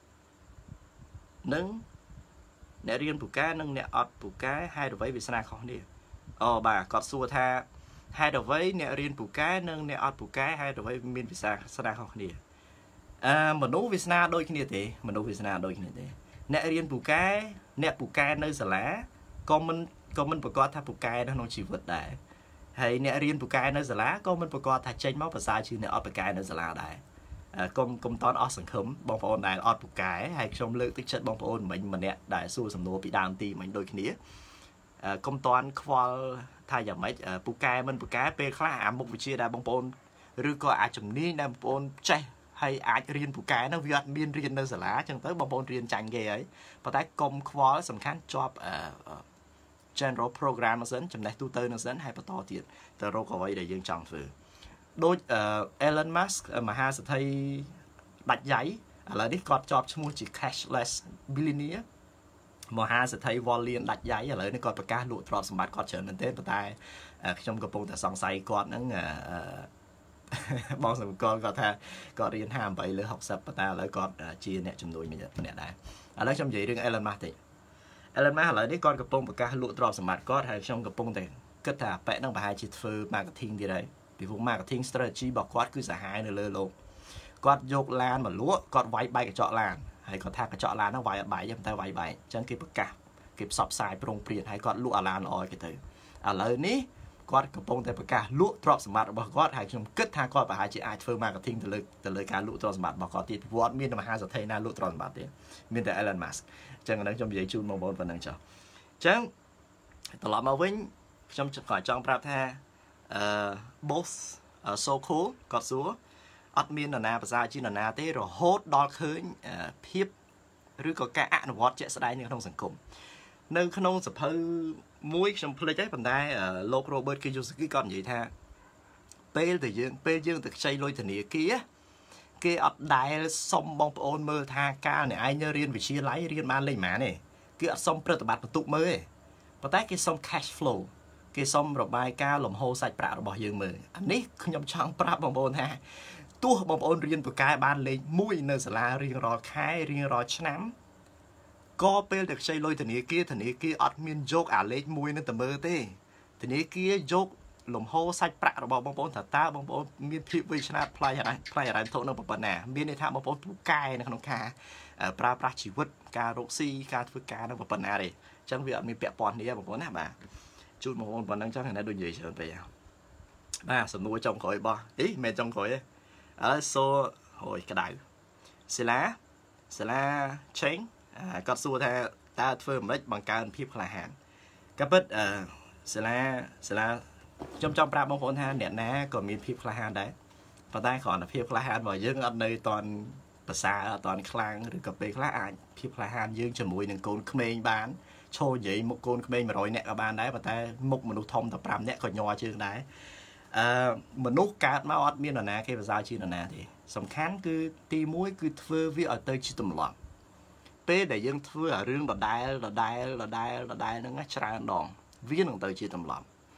កែនិងអ្នកអត់ពូកែហេតុអ្វីវាសនាខុសនេះអូបាទគាត់សួរថាហេតុអ្វីអ្នករៀនពូកែនិងអ្នកអត់ពូកែហេតុអ្វីមានវាសនាខុសគ្នាមនុស្សវាសនាដូចគ្នាទេអ្នករៀនពូកែអ្នកពូកែនៅសាលាក៏មិនប្រកាសថាពូកែនៅក្នុងជីវិតដែរហើយអ្នករៀនពូកែនៅសាលាក៏មិនប្រកាសថាចេញមកភាសាជាអ្នកអត់ពូកែនៅសាលាដែរកុំតន់អស់សង្ឃឹមបងប្អូនដែលអត់ពូកែហើយខ្ញុំលើកទឹកចិត្តបងប្អូនមិញម្នាក់ដែលសួរសំណួរពីដើមទីមិញដូចគ្នាកុំតន់ខ្វល់ថាយ៉ាងម៉េចពូកែមិនពូកែពេលខ្លះអាមុខវិជ្ជាដែលបងប្អូនឬក៏អាចជំនាញដែលបងប្អូនចេះហើយអាចរៀនពូកែនោះវាអត់មានរៀននៅសាលាអញ្ចឹងទៅបងប្អូនរៀនចាញ់គេហើយប៉ុន្តែកុំខ្វល់សំខាន់ជាប់ general program សិនចំណេះទូទៅនឹងសិនហើយបន្តទៀតទៅរកអ្វីដែលយើងចង់ធ្វើដូច Elon Musk មហាសេដ្ឋីដាច់យ៉ៃឥឡូវនេះគាត់ជាប់ឈ្មោះជា cashless billionaire មហាសេដ្ឋីវ៉លលៀនដាច់យ៉ៃឥឡូវនេះគាត់ប្រកាសលក់ទ្រព្យសម្បត្តិគាត់ច្រើនមែនទេប៉ុន្តែខ្ញុំកំពុងតែសង្ស័យគាត់ហ្នឹងបងសង្កលគាត់ថាគាត់រៀន58លើ60ប៉ុន្តែឥឡូវគាត់ជាអ្នកជំនួយម្នាក់ដែរឥឡូវខ្ញុំនិយាយរឿង Elon Musk តិច Elon Musk ឥឡូវនេះគាត់កំពុងប្រកាសលក់ទ្រព្យសម្បត្តិគាត់ហើយខ្ញុំកំពុងតែគិតថាប៉ែហ្នឹងប្រហែលជាធ្វើ marketing ទៀតហើយពីព្រោះ marketing strategy របស់គាត់គឺសាហាវនៅលើលោកគាត់យកឡានមកលក់គាត់វាយបែកកញ្ចក់ឡានហើយគាត់ថាកញ្ចក់ឡានហ្នឹងវាយអត់បែកទេតែវាយបែកអញ្ចឹងគេប្រកាសគេផ្សព្វផ្សាយប្រងព្រាតហើយគាត់លក់អាឡានល្អគេទៅឥឡូវនេះគាត់កំពុងតែប្រកាសលក់ទ្រព្យសម្បត្តិរបស់គាត់ហើយខ្ញុំគិតថាគាត់ប្រហែលជាអាចធ្វើ marketing ទៅលើការលក់ទ្រព្យសម្បត្តិរបស់គាត់ទៀតព្រោះអត់មានមហាសេដ្ឋីណាលក់ទ្រព្យសម្បត្តិទេមានតែ Elon Musk អញ្ចឹងហ្នឹងខ្ញុំនិយាយជូនបងប្អូនប៉ុណ្្នឹងចុះអញ្ចឹងត្រឡប់មកវិញខ្ញុំក៏ចង់ប្រាប់ថាboss so cool គាត់សួរអត់មាននរណាភាសាជានរណាទេរហូតដល់ឃើញភាពឬក៏ការអនុវត្តជាក់ស្ដែងនៅក្នុងសង្គមនៅក្នុងសភៅមួយខ្ញុំភ្លេចហើយប៉ុន្តែលោក Robert Kiyosaki គាត់និយាយថាពេលយើងទៅខ្ចីលុយធនាគារគេអត់ដែលសុំបងប្អូនមើលថាកាលអ្នកឯងរៀនវិទ្យាល័យរៀនបានលេខប៉ុន្មានទេគេអត់សុំប្រតិបត្តិបន្ទុកមើលទេប៉ុន្តែគេសុំ cash flow គេសុំរបាយការណ៍លំហូរសាច់ប្រាក់របស់យើងមើលអានេះខ្ញុំចង់ប្រាប់បងប្អូនថាទោះបងប្អូនរៀនពូកែបានលេខ1នៅសាលារៀងរាល់ខែរៀងរាល់ឆ្នាំក៏ពេលតែខ្ចីលុយធនាគារអត់មានយកអាលេខ1នឹងទៅមើលទេធនាគារយកលំហូរសាច់ប្រាក់របស់បងប្អូនតើបងប្អូនមានភាពវៃឆ្លាតផ្លាយហិរញ្ញវត្ថុនឹងប៉ុណ្ណាមានន័យថាបងប្អូនពូកែនៅក្នុងការប្រើប្រាស់ជីវិតការរកស៊ីការធ្វើការនឹងប៉ុណ្ណាទេអញ្ចឹងវាអត់មានពាក់ព័ន្ធនេះបងប្អូនណាបាទជូនបងប្អូនប៉ុណ្ណឹងចឹងណាដូចនិយាយច្រើនពេកបាទសំណួរចុងក្រោយរបស់មិនចុងក្រោយទេឥឡូវសូហួយក្តៅសាលាឆេងគាត់សួរថាតើធ្វើមិនបង្កើនភាពក្លាហានក៏ពិតសាលាខ្ញុំចង់ប្រាប់បងប្អូនថាអ្នកណាក៏មានភាពក្លាហានដែរប៉ុន្តែគ្រាន់តែភាពក្លាហានរបស់យើងអត់នៅតន់ភាសាអត់តន់ខ្លាំងឬក៏ពេលខ្លះអាចភាពក្លាហានយើងជាមួយនឹងកូនក្មេងបានឈរនិយាយមុខកូនក្មេង100នាក់ក៏បានដែរប៉ុន្តែមុខមនុស្សធំតែ5នាក់ក៏ញ័រជើងដែរមនុស្សកើតមកអត់មាននរណាគេប្រសើរជានរណាទេសំខាន់គឺទី1គឺធ្វើវាឲ្យទៅជាទម្លាប់ពេលដែលយើងធ្វើរឿងដដែលហ្នឹងច្រើនដងវានឹងទៅជាទម្លាប់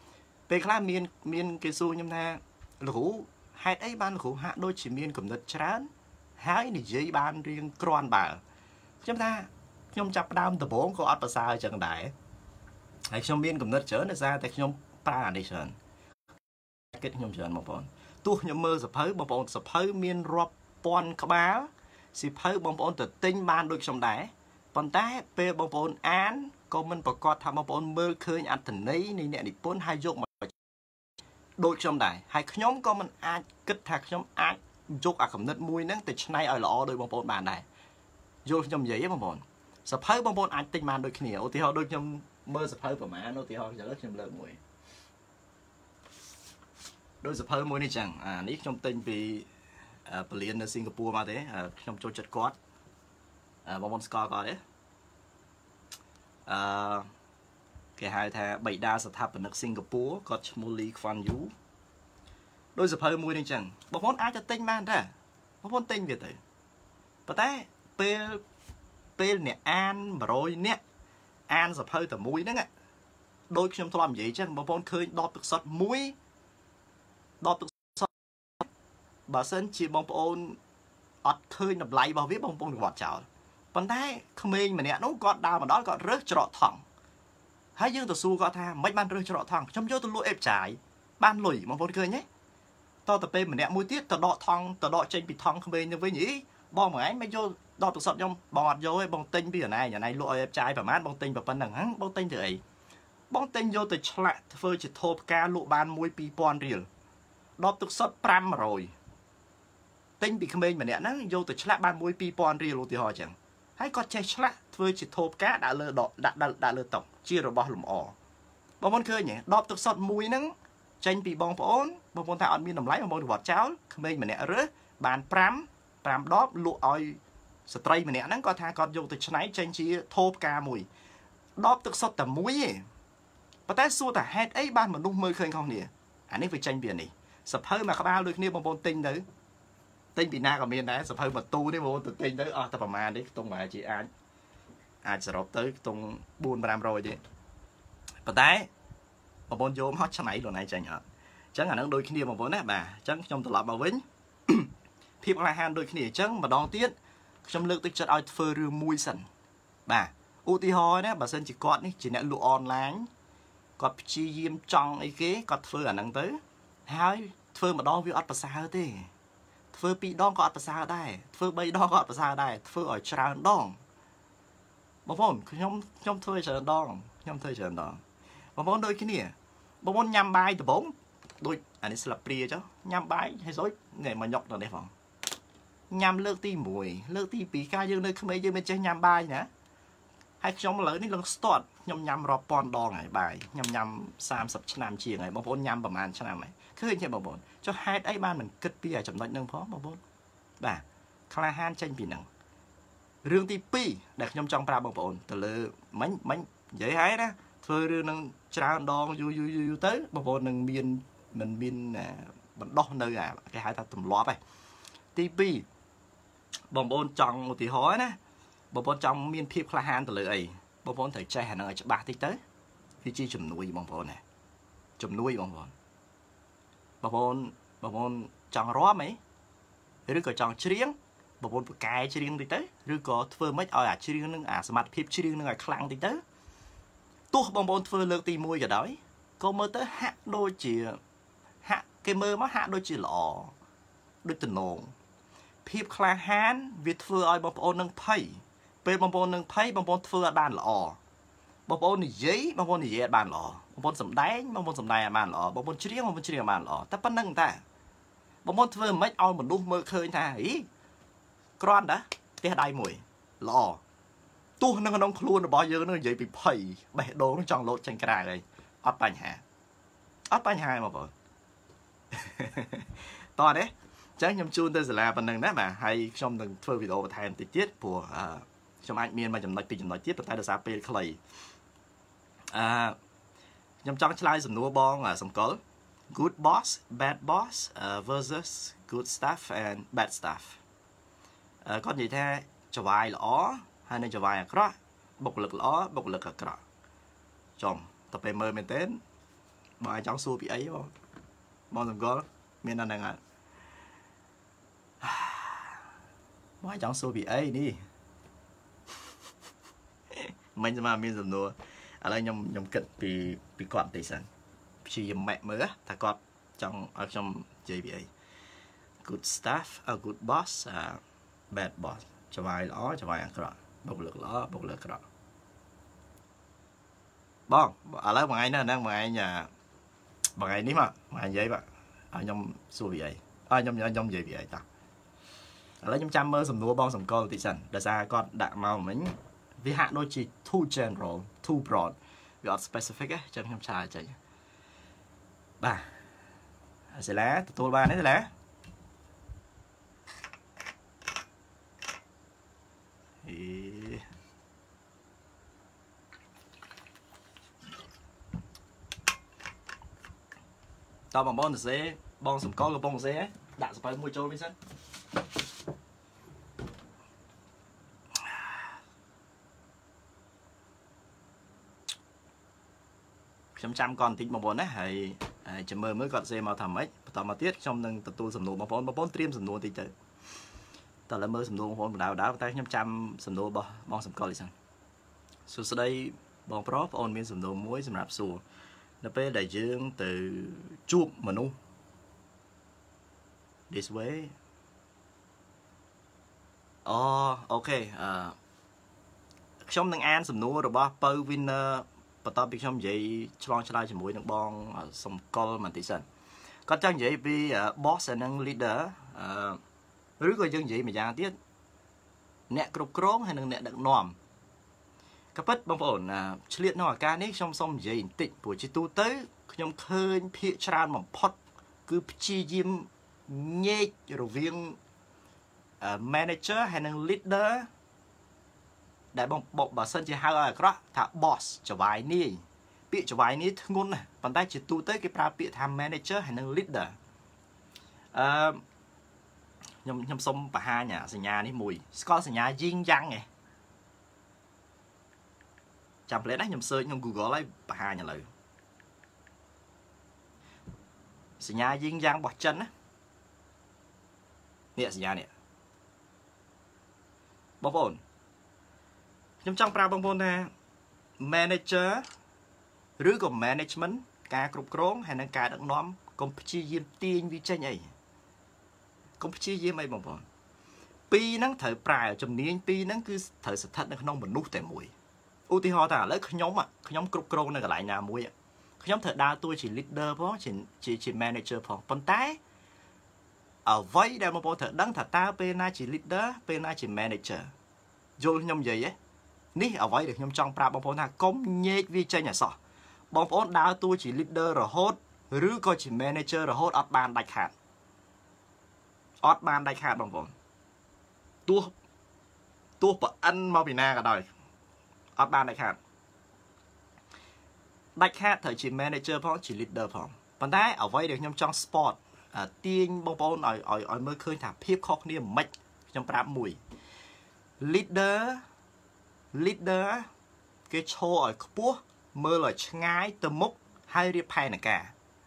ពេលខ្លះមានគេសួរខ្ញុំថាលោកគ្រូហេតុអីបានលោកគ្រូហាក់ដូចជាមានគំនិតច្រើនហើយនិយាយបានរៀងក្រាន់បើខ្ញុំថាខ្ញុំចាប់ផ្ដើមដំបូងក៏អត់ប្រសើរអញ្ចឹងដែរហើយខ្ញុំមានគំនិតច្រើនដោយសារតែខ្ញុំប្រើអានេះច្រើនគិតខ្ញុំច្រើនបងប្អូនទោះខ្ញុំមើលសភៅបងប្អូនសភៅមានរាប់ពាន់ក្បាលសិភៅបងប្អូនទៅទិញបានដូចខ្ញុំដែរប៉ុន្តែពេលបងប្អូនអានក៏មិនប្រកាសថាបងប្អូនមើលឃើញអត្ថន័យនៃអ្នកនិពន្ធហើយយកមកដូចខ្ញុំដែរហើយខ្ញុំក៏មិនអាចគិតថាខ្ញុំអាចយកអាគំនិតមួយហ្នឹងទៅច្នៃឲ្យល្អដោយបងប្អូនបានដែរយល់ខ្ញុំនិយាយទេបងប្អូនសភៅបងប្អូនអាចទិញបានដូចគ្នាឧទាហរណ៍ដូចខ្ញុំមើលសភៅប្រហែលឧទាហរណ៍ខ្ញុំលើកមួយដោយសភៅមួយនេះចឹងអានេះខ្ញុំទិញពីពលាននៅសិង្ហបុរីមកទេខ្ញុំចូលចិត្តគាត់បងប្អូនស្គាល់គាត់ទេគេហៅថាបិតាស្ថាបនិកសិង្ហបុរីគាត់ឈ្មោះ Lee Kuan Yew ដោយសភៅមួយនេះចឹងបងប្អូនអាចទៅទិញបានដែរបងប្អូនទិញវាទៅប៉ុន្តែពេលអ្នកអាន100នាក់អានសភៅតែមួយហ្នឹងដូចខ្ញុំធ្លាប់និយាយចឹងបងប្អូនឃើញដបទឹកសុទ្ធមួយដបទឹកសុទ្ធបើសិនជាបងប្អូនអត់ឃើញតម្លៃរបស់វាបងប្អូនក៏វត្តចោលប៉ុន្តែក្មេងម្នាក់នោះគាត់ដើរមកដល់គាត់រើសច្រកថង់ហើយយើងទៅសួរគាត់ថាមិនបានរើសច្រកថង់ខ្ញុំយកទៅលក់អេបចាយបានលុយបងប្អូនឃើញទេតទៅពេលម្នាក់មួយទៀតទៅដកថង់ទៅដកចេញពីថង់ក្មេងទៅវិញអីបងមួយឯងមិនយកដបទឹកសុទ្ធខ្ញុំបងអត់យកទេបងទិញពីអណៃលក់ឲ្យអេបចាយប្រហែលបងទិញប៉ុណ្ណឹងហ្នឹងបងទិញទៅអីបងទិញយកទៅឆ្លាក់ធ្វើជាថូផ្កាលក់បាន1-2000រៀលដបទឹកសុទ្ធ500ទិញពីក្មេងម្នាក់ហ្នឹងយកទៅឆ្លាក់បាន1-2000រៀលឧទាហរណ៍ចឹងហើយគាត់ចេះឆ្លាក់ធ្វើជាថូផ្កាដាក់លើដាក់លើតុជារបស់លម្អបងប្អូនឃើញទេដបទឹកសុទ្ធមួយហ្នឹងចេញពីបងប្អូនថាអត់មានតម្លៃបងប្អូនវត្តចោលក្មេងម្នាក់រើសបាន5ដបលក់ឲ្យស្ត្រីម្នាក់ហ្នឹងគាត់ថាគាត់យកទៅច្នៃចេញជាថូផ្កាមួយដបទឹកសុទ្ធតែមួយទេប៉ុន្តែសួរថាហេតុអីបានមនុស្សមើលឃើញខុសគ្នាអានេះវាចេញពីនេះសភៅមួយក្បាលដូចគ្នាបងប្អូនទិញទៅទិញពីណាក៏មានដែរសភៅមួយទូនេះបងប្អូនទៅទិញទៅអស់តែប្រហែលនេះខ្ទង់ប្រហែលជាអាចសរុបទៅខ្ទង់400-500ទេប៉ុន្តែបងប្អូនយកមកច្នៃខ្លួនឯងចាញ់អត់អញ្ចឹងអានឹងដូចគ្នាបងប្អូនណាបាទអញ្ចឹងខ្ញុំត្រឡប់មកវិញភាពក្លាហានដូចគ្នាអញ្ចឹងម្ដងទៀតខ្ញុំលើកទឹកចិត្តឲ្យធ្វើរឿងមួយសិនបាទឧទាហរណ៍ណាបើសិនជាគាត់នេះជាអ្នកលក់អនឡាញគាត់ព្យាយាមចង់អីគេគាត់ធ្វើអាហ្នឹងទៅហើយធ្វើម្ដងវាអត់ប្រសើរទេធ្វើ2ដងក៏អត់ប្រសើរដែរធ្វើ3ដងក៏អត់ប្រសើរដែរធ្វើឲ្យច្រើនដងបងប្អូនខ្ញុំធ្វើច្រើនដងបងប្អូនដូចគ្នាបងប្អូនញ៉ាំបាយដំបងដូចអានេះស្លាបព្រាចុះញ៉ាំបាយហើយស្រួយនេះមកញុកទៅនេះផងញ៉ាំលើកទី1លើកទី2កាលយើងនៅក្មេងយើងមិនចេះញ៉ាំបាយណាហើយខ្ញុំឥឡូវនេះឡើងស្ទាត់ខ្ញុំញ៉ាំរាប់ពាន់ដងហើយបាយខ្ញុំញ៉ាំ30ឆ្នាំជាងហើយបងប្អូនញ៉ាំប្រហែលឆ្នាំហើយឃើញទេបងប្អូនចុះហេតុអីបានមិនគិតពីចំណុចហ្នឹងផងបងប្អូនបាទក្លាហានចេញពីហ្នឹងរឿងទី2ដែលខ្ញុំចង់ប្រាប់បងប្អូនទៅលើមិញនិយាយហើយណាធ្វើរឿងនឹងច្រើនដងយូរទៅបងប្អូននឹងមានបណ្ដោះនៅគេហៅថាទម្លាប់ឯងទី2បងប្អូនចង់ឧទាហរណ៍ណាបងប្អូនចង់មានភាពក្លាហានទៅលើអីបងប្អូនត្រូវចេះអានឹងឲ្យច្បាស់តិចទៅវាជាជំនួយបងប្អូនណាជំនួយបងប្អូនចង់រាំអីឬក៏ចង់ច្រៀងបងប្អូនប្រកែច្រៀងតិចទៅឬក៏ធ្វើម៉េចឲ្យអាច្រៀងនឹងអាសមត្ថភាពច្រៀងនឹងឲ្យខ្លាំងតិចទៅទោះបងប្អូនធ្វើលើកទី1ក៏ដោយក៏មើលទៅហាក់ដូចជាគេមើលមកហាក់ដូចជាល្អដូចទំនងភាពក្លាហានវាធ្វើឲ្យបងប្អូននឹងភ័យពេលបងប្អូននឹងភ័យបងប្អូនធ្វើឲ្យបានល្អបងប្អូននិយាយអត់បានល្អបងប្អូនសម្ដែងអត់បានល្អបងប្អូនច្រៀងអត់បានល្អតែប៉ុណ្្នឹងតាបងប្អូនធ្វើមិនឲ្យមនុស្សមើលឃើញថាហីគ្រាន់តែផ្ទះដៃមួយល្អទោះនៅក្នុងខ្លួនរបស់យើងនឹងនិយាយពីភ័យបេះដូងនឹងចង់លោតចេញក្រៅហើយអត់បញ្ហាបងប្អូនតោះនេះអញ្ចឹងខ្ញុំជូនទៅសាលាប៉ុណ្្នឹងណាបាទហើយខ្ញុំនឹងធ្វើវីដេអូបន្ថែមតិចទៀតព្រោះខ្ញុំអាចមានមួយចំណុចពីរចំណុចទៀតប៉ុន្តែដោយសារពេលខ្លីខ្ញុំចង់ឆ្លើយសំណួរបងសម្គាល់ good boss bad boss versus good staff and bad staff គាត់និយាយថាចវាយល្អហើយនឹងចវាយអាក្រក់បុគ្គលិកល្អបុគ្គលិកអាក្រក់ចំតែពេលមើលមែនទេបងអាចចង់សួរពីអីបងសង្កលមានដល់ហ្នឹងអត់បងអាចចង់សួរពីអីនេះមិញស្មានមានសំណួរឥឡូវខ្ញុំគិតពីគាត់បន្តិចសិនព្យាយាមម៉ែមើលថាគាត់ចង់ឲ្យខ្ញុំនិយាយពីអី good staff a good boss bad boss ច្បាយល្អច្បាយអាក្រក់បុគ្គលិកល្អបុគ្គលិកអាក្រក់បងឥឡូវមួយថ្ងៃនេះហ្នឹងមួយថ្ងៃនេះមកមួយថ្ងៃនិយាយបាទឲ្យខ្ញុំសួរពីអីខ្ញុំនិយាយពីអីតាឥឡូវខ្ញុំចាំមើលសំណួរបងសម្គាល់បន្តិចសិនដោយសារគាត់ដាក់មកមិញវាហាក់ដូចជា too general too broad វាអត់ specific ទេចឹងខ្ញុំឆ្លើយចេញបាទសិលាទទួលបានទេសិលាតើបងប្អូនសរសេរបងសម្គាល់កំពុងសរសេរដាក់សភៅមួយចូលវិញសិនខ្ញុំចាំគាត់បន្តិចបងប្អូនណាហើយចាំមើលគាត់សរសេរមកថាម៉េចបន្តមកទៀតខ្ញុំនឹងទទួលសំណួរបងប្អូនត្រៀមសំណួរតិចទៅតើឥឡូវមើលសំណួរបងប្អូនបដៅតែខ្ញុំចាំសំណួររបស់បងសម្គាល់នេះសិនសួស្តីបងប្រុសបងប្អូនមានសំណួរមួយសម្រាប់សួរនៅពេលដែលយើងទៅជួបមនុស្ស this way អូខេខ្ញុំនឹងអានសំណួររបស់ពៅ winner បន្ទាប់ពីខ្ញុំនិយាយឆ្លងឆ្លើយជាមួយនឹងបងសម្គាល់បន្តិចសិនគាត់ចង់និយាយពី boss និង leader ឬក៏យើងនិយាយមួយយ៉ាងទៀតអ្នកគ្រប់គ្រងហើយនិងអ្នកដឹកនាំក៏ពិតបងប្អូនឆ្លៀតនៅឱកាសនេះខ្ញុំសូមនិយាយបន្តិចព្រោះជាទូទៅខ្ញុំឃើញភាគច្រើនបំផុតគឺព្យាយាមញែករវាង manager ហើយនិង leader ដែលបងបើសិនជាហៅឲ្យអាក្រក់ថា boss ចវាយនាយពាក្យចវាយនាយធ្ងន់ណាស់ប៉ុន្តែជាទូទៅគេប្រើពាក្យថា manager ហើយនិង leader ខ្ញុំសុំបង្ហាញសញ្ញានេះមួយស្គាល់សញ្ញាយីងយ៉ាងឯងចាំផ្លែណាខ្ញុំ search ក្នុង Google ហើយបង្ហាញឥឡូវសញ្ញាយីងយ៉ាងរបស់ចិនណានេះសញ្ញានេះបងប្អូនខ្ញុំចង់ប្រាប់បងប្អូនថា manager ឬក៏ management ការគ្រប់គ្រងហើយនិងការដឹកនាំកុំព្យាយាមទាញវាចេញអីកុំព្យាយាមអីបងប្អូនពីរហ្នឹងត្រូវប្រើជំនាញពីរហ្នឹងគឺត្រូវស្ថិតនៅក្នុងមនុស្សតែមួយឧទាហរណ៍ថាឥឡូវខ្ញុំគ្រប់គ្រងនៅកន្លែងណាមួយខ្ញុំត្រូវដើរតួជា leader ផងជា manager ផងប៉ុន្តែអ្វីដែលបងប្អូនត្រូវដឹងថាតើពេលណាជា leader ពេលណាជា manager យល់ខ្ញុំនិយាយទេនេះអ្វីដែលខ្ញុំចង់ប្រាប់បងប្អូនថាកុំញែកវាចេញអសោះបងប្អូនដើរតួជា leader រហូតឬក៏ជា manager រហូតអត់បានដាច់ខាតបងប្អូនទោះប្រអិនមកពីណាក៏ដោយអត់បានដាច់ខាតត្រូវជា manager ផងជា leader ផងប៉ុន្តែអ្វីដែលខ្ញុំចង់ spot ទាញបងប្អូនឲ្យមើលឃើញថាភាពខុសគ្នាមិនខ្ញុំប្រាប់មួយ leader គេឈរឲ្យខ្ពស់មើលឲ្យឆ្ងាយទៅមុខហើយរៀបផែនការ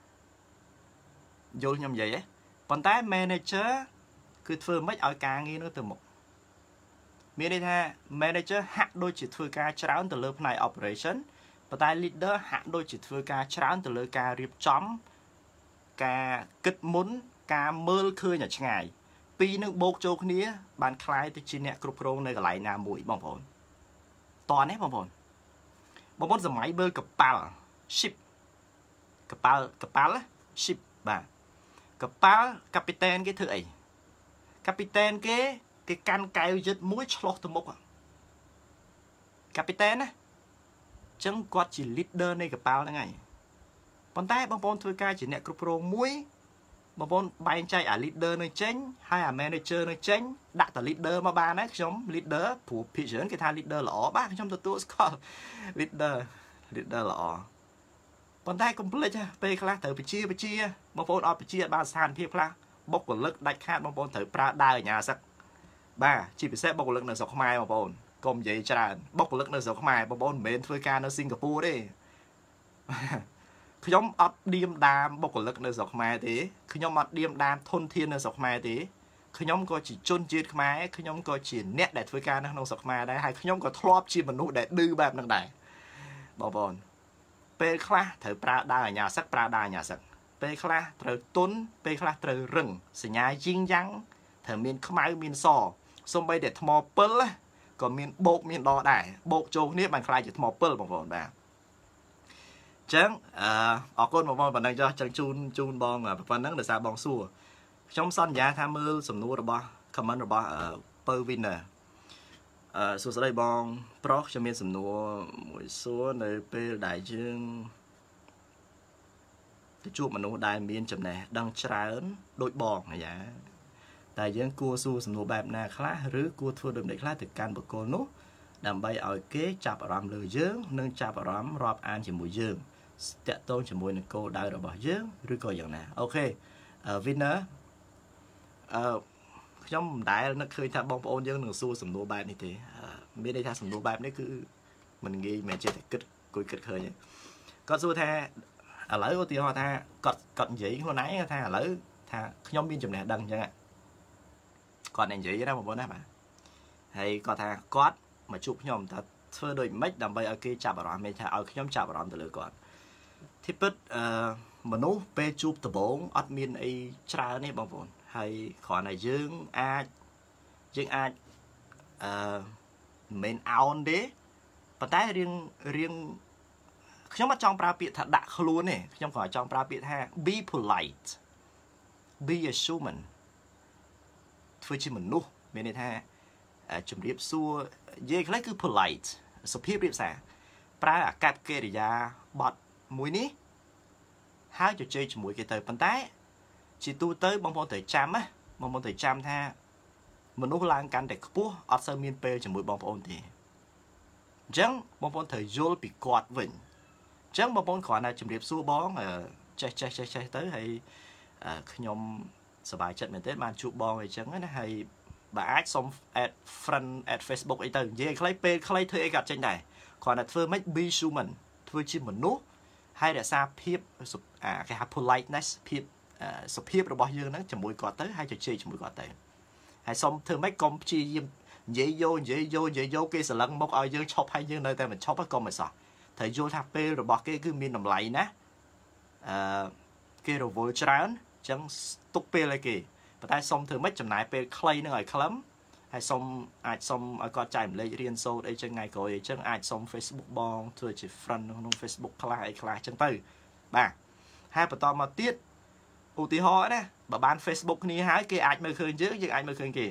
យល់ខ្ញុំនិយាយទេប៉ុន្តែ manager គឺធ្វើម៉េចឲ្យការងារនោះទៅមុខមានន័យថា manager ហាក់ដូចជាធ្វើការច្រើនទៅលើផ្នែក operation ប៉ុន្តែ leader ហាក់ដូចជាធ្វើការច្រើនទៅលើការរៀបចំការគិតមុនការមើលឃើញឲ្យឆ្ងាយពីរនឹងបូកចូលគ្នាបានคล้ายទៅជាអ្នកគ្រប់គ្រងនៅកន្លែងណាមួយបងប្អូនតោះនេះបងប្អូនសម័យមើលកប៉ាល់ ship កប៉ាល់ ship បាទកប៉ាល់កាពីតែនគេធ្វើអីកាពីតែនគេកាន់កែវយឹតមួយឆ្លោះទៅមុខកាពីតែនណាអញ្ចឹងគាត់ជា leader នៃកប៉ាល់ហ្នឹងហើយប៉ុន្តែបងប្អូនធ្វើការជាអ្នកគ្រប់គ្រងមួយបងប្អូនបែងចែកអា leader នៅចេញហើយអា manager នៅចេញដាក់តែ leader មកបានហើយខ្ញុំ leader ព្រោះភាគច្រើនគេថា leader ល្អបាទខ្ញុំទទួលស្គាល់ leader ល្អប៉ុន្តែកុំភ្លេចពេលខ្លះត្រូវបជាបងប្អូនអត់បជាអត់បានស្ថានភាពខ្លះបុគ្គលិកដាច់ខាតបងប្អូនត្រូវប្រើដើរអាញាសឹកបាទជាពិសេសបុគ្គលិកនៅស្រុកខ្មែរបងប្អូនកុំនិយាយច្រើនបុគ្គលិកនៅស្រុកខ្មែរបងប្អូនមិនមែនធ្វើការនៅសិង្ហបុរីទេ nhóm ọt điềm đàm bọc lực nơi dọc mai thế khi nhóm ọt điềm đàm thôn thiên nơi dọc mai thế khi nhóm có chỉ chôn chết mai khi nhóm có chỉ nét để thuê ca năng dọc mai đấy hay khi nhóm có thọp chi mà nụ để đưa bạp năng đại bỏ bòn pe khla thử pra đa ở nhà sắc pra đa nhà sắc pe khla thử tuấn pe khla thử rừng sự nhà chinh trắng thử miền khmai miền sò xong bay để thò pơ còn miền bột miền đỏ đại bột châu nếp bằng khai chỉ thò pơ bỏ bòn bà chẳng ở con một bòn bằng cho chẳng chun bong à phần nắng để sao bong xua trong sân nhà tham mưu sầm nua rồi ba comment rồi ba per winner số đây bong pro cho miền sầm nua mỗi số nơi pe đại dương cái chuột mà nó đại miền chấm này đang trán đội bong này vậy tại dân cua su sầm nua bẹp nè khá rứ cua thua đầm để khá từ can bậc cô nút đầm bay ở kế chập rắm lừa dương nâng chập rắm rọp an chỉ mùi dương tẹt tôn chỉ mùi cô đại rồi bỏ dương rứ coi dạng nè ok winner trong đại nó khơi thà bong ôn dương nâng su sầm nua bẹp như thế biết đây thà sầm nua bẹp đấy cứ mình ghi mẹ chơi kịch cùi kịch khơi vậy có su tha lỡ có tiêu hoa tha cọt dĩ hồi nãy tha lỡ tha nhóm biên chùm này đăng chẳng ạ còn anh dĩ đó một bốn bạn hay có tha cót mà chụp nhóm ta thưa đôi mấy đầm bay ở kia chạm vào mình tha ở nhóm chạm vào từ lửa còn thì bứt mà nấu pe chụp từ bốn admin ấy tra này bằng vốn hay khỏi này dương ai mình ao đấy và tại riêng nhóm mà trong pra biệt thật đã luôn này nhóm khỏi trong pra biệt ha be polite be a human thôi chỉ mình nu bên này ha chấm điệp xua dễ cái cứ polite sắp hiệp điệp xả pra cắt kê để ra bọt mũi ní hai cho chơi mũi cái tờ bàn tay chỉ tu tới bông bông tới trăm á bông bông tới trăm tha mình nu lang can để cua ở sơ miên pe chấm mũi bông bông thì chẳng bông bông thời vô bị quạt vịnh chẳng bông bông khỏi này chấm điệp xua bón chạy tới hay nhómสบายចិត្តមែនទេបានជួបបងអីចឹងណាហើយបើអាចសុំ add friend add Facebook អីទៅនិយាយខ្លីពេលខ្លីធ្វើអីក៏ចេញដែរគ្រាន់តែធ្វើមិន be human ធ្វើជាមនុស្សហើយរក្សាភាពគេហៅ politeness ភាពសុភាពរបស់យើងហ្នឹងជាមួយគាត់ទៅហើយជជែកជាមួយគាត់ទៅហើយសុំធ្វើម៉េចកុំព្យាយាមនិយាយយកគេស្រឡឹងមកឲ្យយើងឈប់ហើយយើងនៅតែមិនឈប់ក៏មិនសោះត្រូវយល់ថាពេលរបស់គេគឺមានតម្លៃណាគេរវល់ច្រើនចឹងទុកពេលឲ្យគេប៉ុន្តែសុំធ្វើម៉េចចំណាយពេលខ្លីនឹងឲ្យខ្លឹមហើយសុំអាចសុំឲ្យគាត់ចែករំលែករៀនសូត្រអីចឹងថ្ងៃក្រោយអីចឹងអាចសុំ Facebook បងធ្វើជា friend ក្នុង Facebook ខ្លះអីខ្លះចឹងទៅបាទហើយបន្តមកទៀតឧទាហរណ៍ណាបើបាន Facebook គ្នាហើយគេអាចមើលឃើញយើងអាចមើលឃើញគេ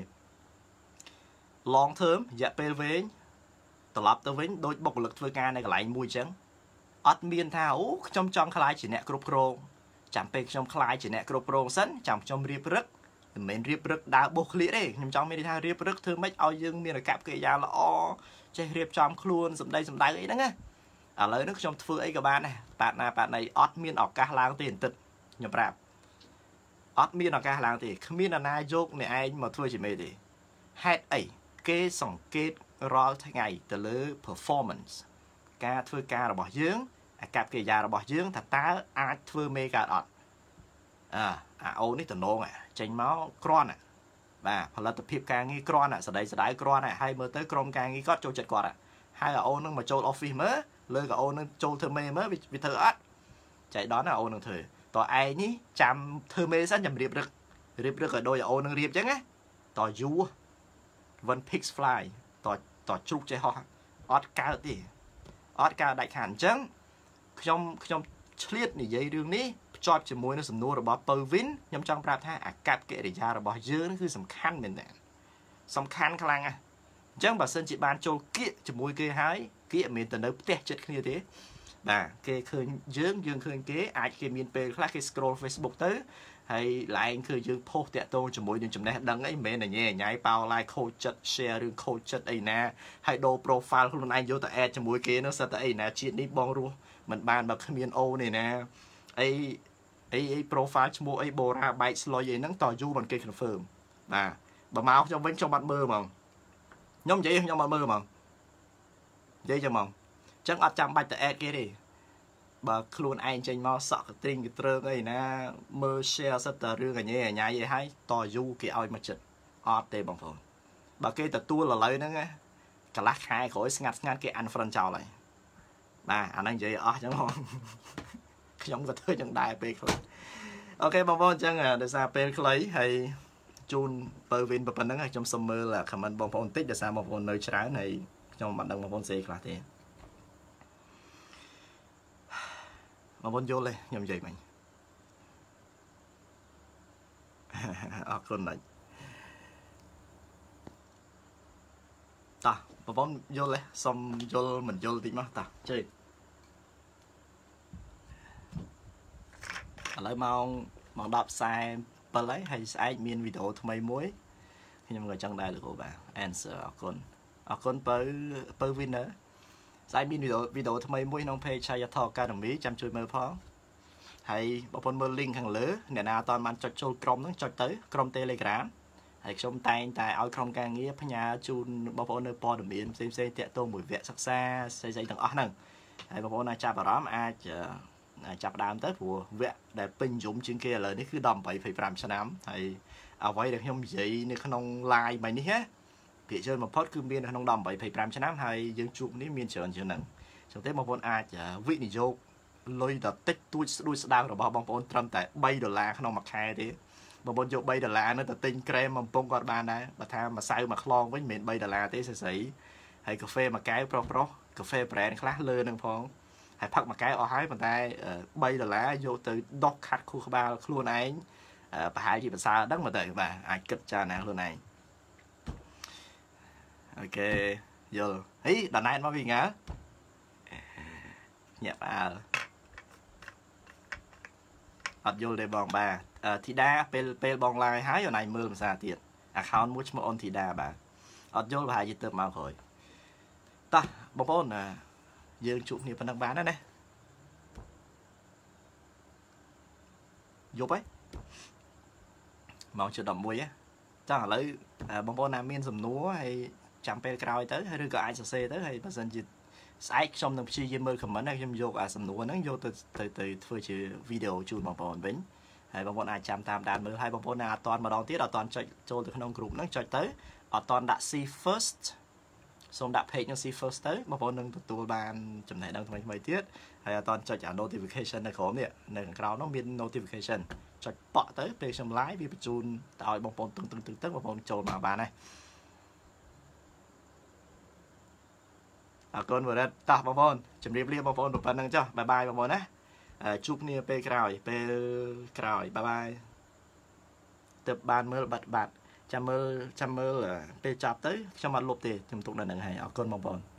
long term រយៈពេលវែងត្រឡប់ទៅវិញដូចបុគ្គលិកធ្វើការនៅកន្លែងមួយចឹងអត់មានថាអូខ្ញុំចង់ខ្លាចជាអ្នកគ្រប់គ្រងចាំពេលខ្ញុំខ្លាចជាអ្នកគ្រប់គ្រងសិនចាំខ្ញុំរៀបរឹកមិនមែនរៀបរឹកដើរបោះឃ្លៀកទេខ្ញុំចង់មានន័យថារៀបរឹកធ្វើម៉េចឲ្យយើងមានអាកប្បកិរិយាល្អចេះរៀបចំខ្លួនសម្ដីសម្ដៅអីហ្នឹងណាឥឡូវនេះខ្ញុំធ្វើអីក៏បានដែរប៉ាណៃអត់មានឱកាសឡើងទេបន្តិចខ្ញុំប្រាប់អត់មានឱកាសឡើងទេគ្មានអាណាយកអ្នកឯងមកធ្វើជាមេទេហេតុអីគេសង្កេតរាល់ថ្ងៃទៅលើ performance ការធ្វើការរបស់យើងអាកប្បកិរិយារបស់យើងថាតើអាចធ្វើមេកើតអត់អូនេះតំណងចេញមកគ្រាន់បាទផលិតភាពការងារគ្រាន់ស្ដីគ្រាន់ហើយមើលទៅក្រុមការងារគាត់ចូលចិត្តគាត់ហើយអូនឹងមកចូល office មើលលើក៏អូនឹងចូលធ្វើមេមើលវាធ្វើអត់ចៃដន្យអូនឹងធ្វើតើឯងនេះចាំធ្វើមេសិនចាំរៀបរឹកឲ្យដូចអូនឹងរៀបចឹងណាតើយូរ one pigs fly តើជ្រូកចេះហោះអត់កើតទេអត់កើតដាច់ខានអញ្ចឹងខ្ញុំឆ្លៀតនិយាយរឿងនេះភ្ជាប់ជាមួយនឹងសំណួររបស់ពៅវិនខ្ញុំចង់ប្រាប់ថាអាកប្បកិរិយារបស់យើងគឺសំខាន់មែនទេសំខាន់ខ្លាំងណាស់អញ្ចឹងបើសិនជាបានចូលគៀកជាមួយគេហើយគៀកមិនមែនទៅនៅផ្ទះចិត្តគ្នាទេបាទគេឃើញយើងឃើញគេអាចគេមានពេលខ្លះគេ scroll Facebook ទៅហើយឡើងឃើញយើងផុសតាក់ទងជាមួយនឹងចំណេះដឹងអីមិនមែនញ៉ៃប៉ោ like ខូចចិត្ត share រឿងខូចចិត្តអីណាហើយដូរ profile ខ្លួនឯងយកទៅ add ជាមួយគេនោះសិតតែអីណាជាតិនេះបងរស់មិនបានបើគ្មានអូនេះណាអី profile ឈ្មោះអីបូរ៉ាបែកស្លុយអីហ្នឹងតយូរមិនគេ confirm បាទបើមកខ្ញុំវិញខ្ញុំអត់មើលហ្មងខ្ញុំនិយាយខ្ញុំអត់មើលហ្មងនិយាយចឹងហ្មងអញ្ចឹងអត់ចាំបាច់ទៅ add គេទេ bà luôn anh trên mau sợ cái tinh cái trơn ấy nè mơ share rất là rương cái nhé nhà vậy hay to du cái oi mà chật ọt tê bằng phồn bà kia ta tua là lấy nữa nghe cả lát hai khỏi ngắt ngắt cái ăn phân chào lại bà anh vậy chẳng không giống cái thứ chẳng đại bê thôi ok bằng phồn chẳng à để ra bê lấy hay chun bờ vin bờ nó trong summer là comment bằng phồn tích để sao bằng phồn nơi trái này trong bạn đăng bằng phồn gì là thế mà bốn vô lên nhầm gì mình con này ta mà bốn vô lên xong vô mình vô tí mà ta chơi lấy mong mong đọc sai bật lấy hay sai miền video thay mấy muối nhưng người trong đây là của bạn answer con per winner sai miền video thay mấy muối nông page chai thọ ca đồng ý chăm chui mơ phó hay bọn con mơ link hàng lứa nè nào toàn bạn cho trôi crom nó cho tới crom telegram hay trong tay tại ao crom càng nghĩa phía nhà chun bọn con nơi po đồng biến xem tẹt tô mùi vẹn sắc xa xây dựng thằng ớt nè hay bọn con này chạm vào đó mà ai chạm đam tới của vẹn để pin dũng trên kia là nó cứ đầm 7,5 cho nắm hay ở vậy được không gì nếu không like mày ní hết kỹ chơi một post cứ miên không đầm 7,5 cho nắm hay dương chụp ní miên trở nặng trong thế bọn con ai vị này vô lôi đợt tích tôi đau rồi bao bông trâm tại $3 không mặc hai thế mà bọn vô $3 nữa tinh creme mà bông con bàn này mà tham mà sao mà clon với mình $3 thế sẽ hay cà phê mà cái pro cà phê brand khác lơ nâng phong hay phát mà cái ở hái bàn tay $3 vô từ dog cat khu ba luôn anh bà hai gì mà sao đất mà đợi mà ai kịch cha nàng luôn này ok vô ý đợt này nó vì ngã nhập à vô để bong bà thì đa pel bong lai hái ở này mưa làm sao tiền account much more on thì đa bà vô là hai gì tự mau khỏi ta bong bóng là dương chụp nhiều phần đăng bán đó nè vô ấy mong chưa đậm mùi á chắc là lấy bong bóng nam miên dùm núa hay chẳng pel cào tới hay đưa ai xe tới hay bà dân gì sai trong năm chi mơ comment này em vô sầm núa nó vô từ phơi chỉ video chun bằng bọn bánh hay bằng bọn ai chạm tam đàn mơ hay bằng bọn nào toàn mà đón tiết ở toàn chạy trôi từ trong group nó chạy tới ở toàn đã see first xong đã page nó see first tới mà bọn nâng tụi bàn chấm này đang thay mấy tiết hay toàn chạy trả notification này khổ nè này cái nó miên notification chạy bọ tới page xong lái vì chun tạo bằng bọn từng tức mà bọn trôi mà bà này con vừa đó ta bông bông chấm riêng riêng bông bông một phần năng cho bye bye bông bông á chúc nia pe cào bye bye tập bàn mơ bật bạt chăm mơ là pe chạp tới trong mặt lục tiền chấm tục là nâng hay con bông bông